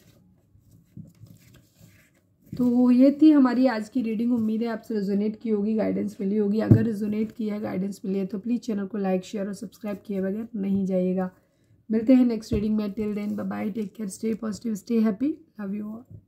तो ये थी हमारी आज की रीडिंग। उम्मीद है आपसे रेजोनेट की होगी, गाइडेंस मिली होगी। अगर रेजोनेट की है, गाइडेंस मिली है तो प्लीज़ चैनल को लाइक शेयर और सब्सक्राइब किए बगैर नहीं जाइएगा। मिलते हैं नेक्स्ट रीडिंग में। Till then bye bye, take care, stay positive, stay happy, love you all.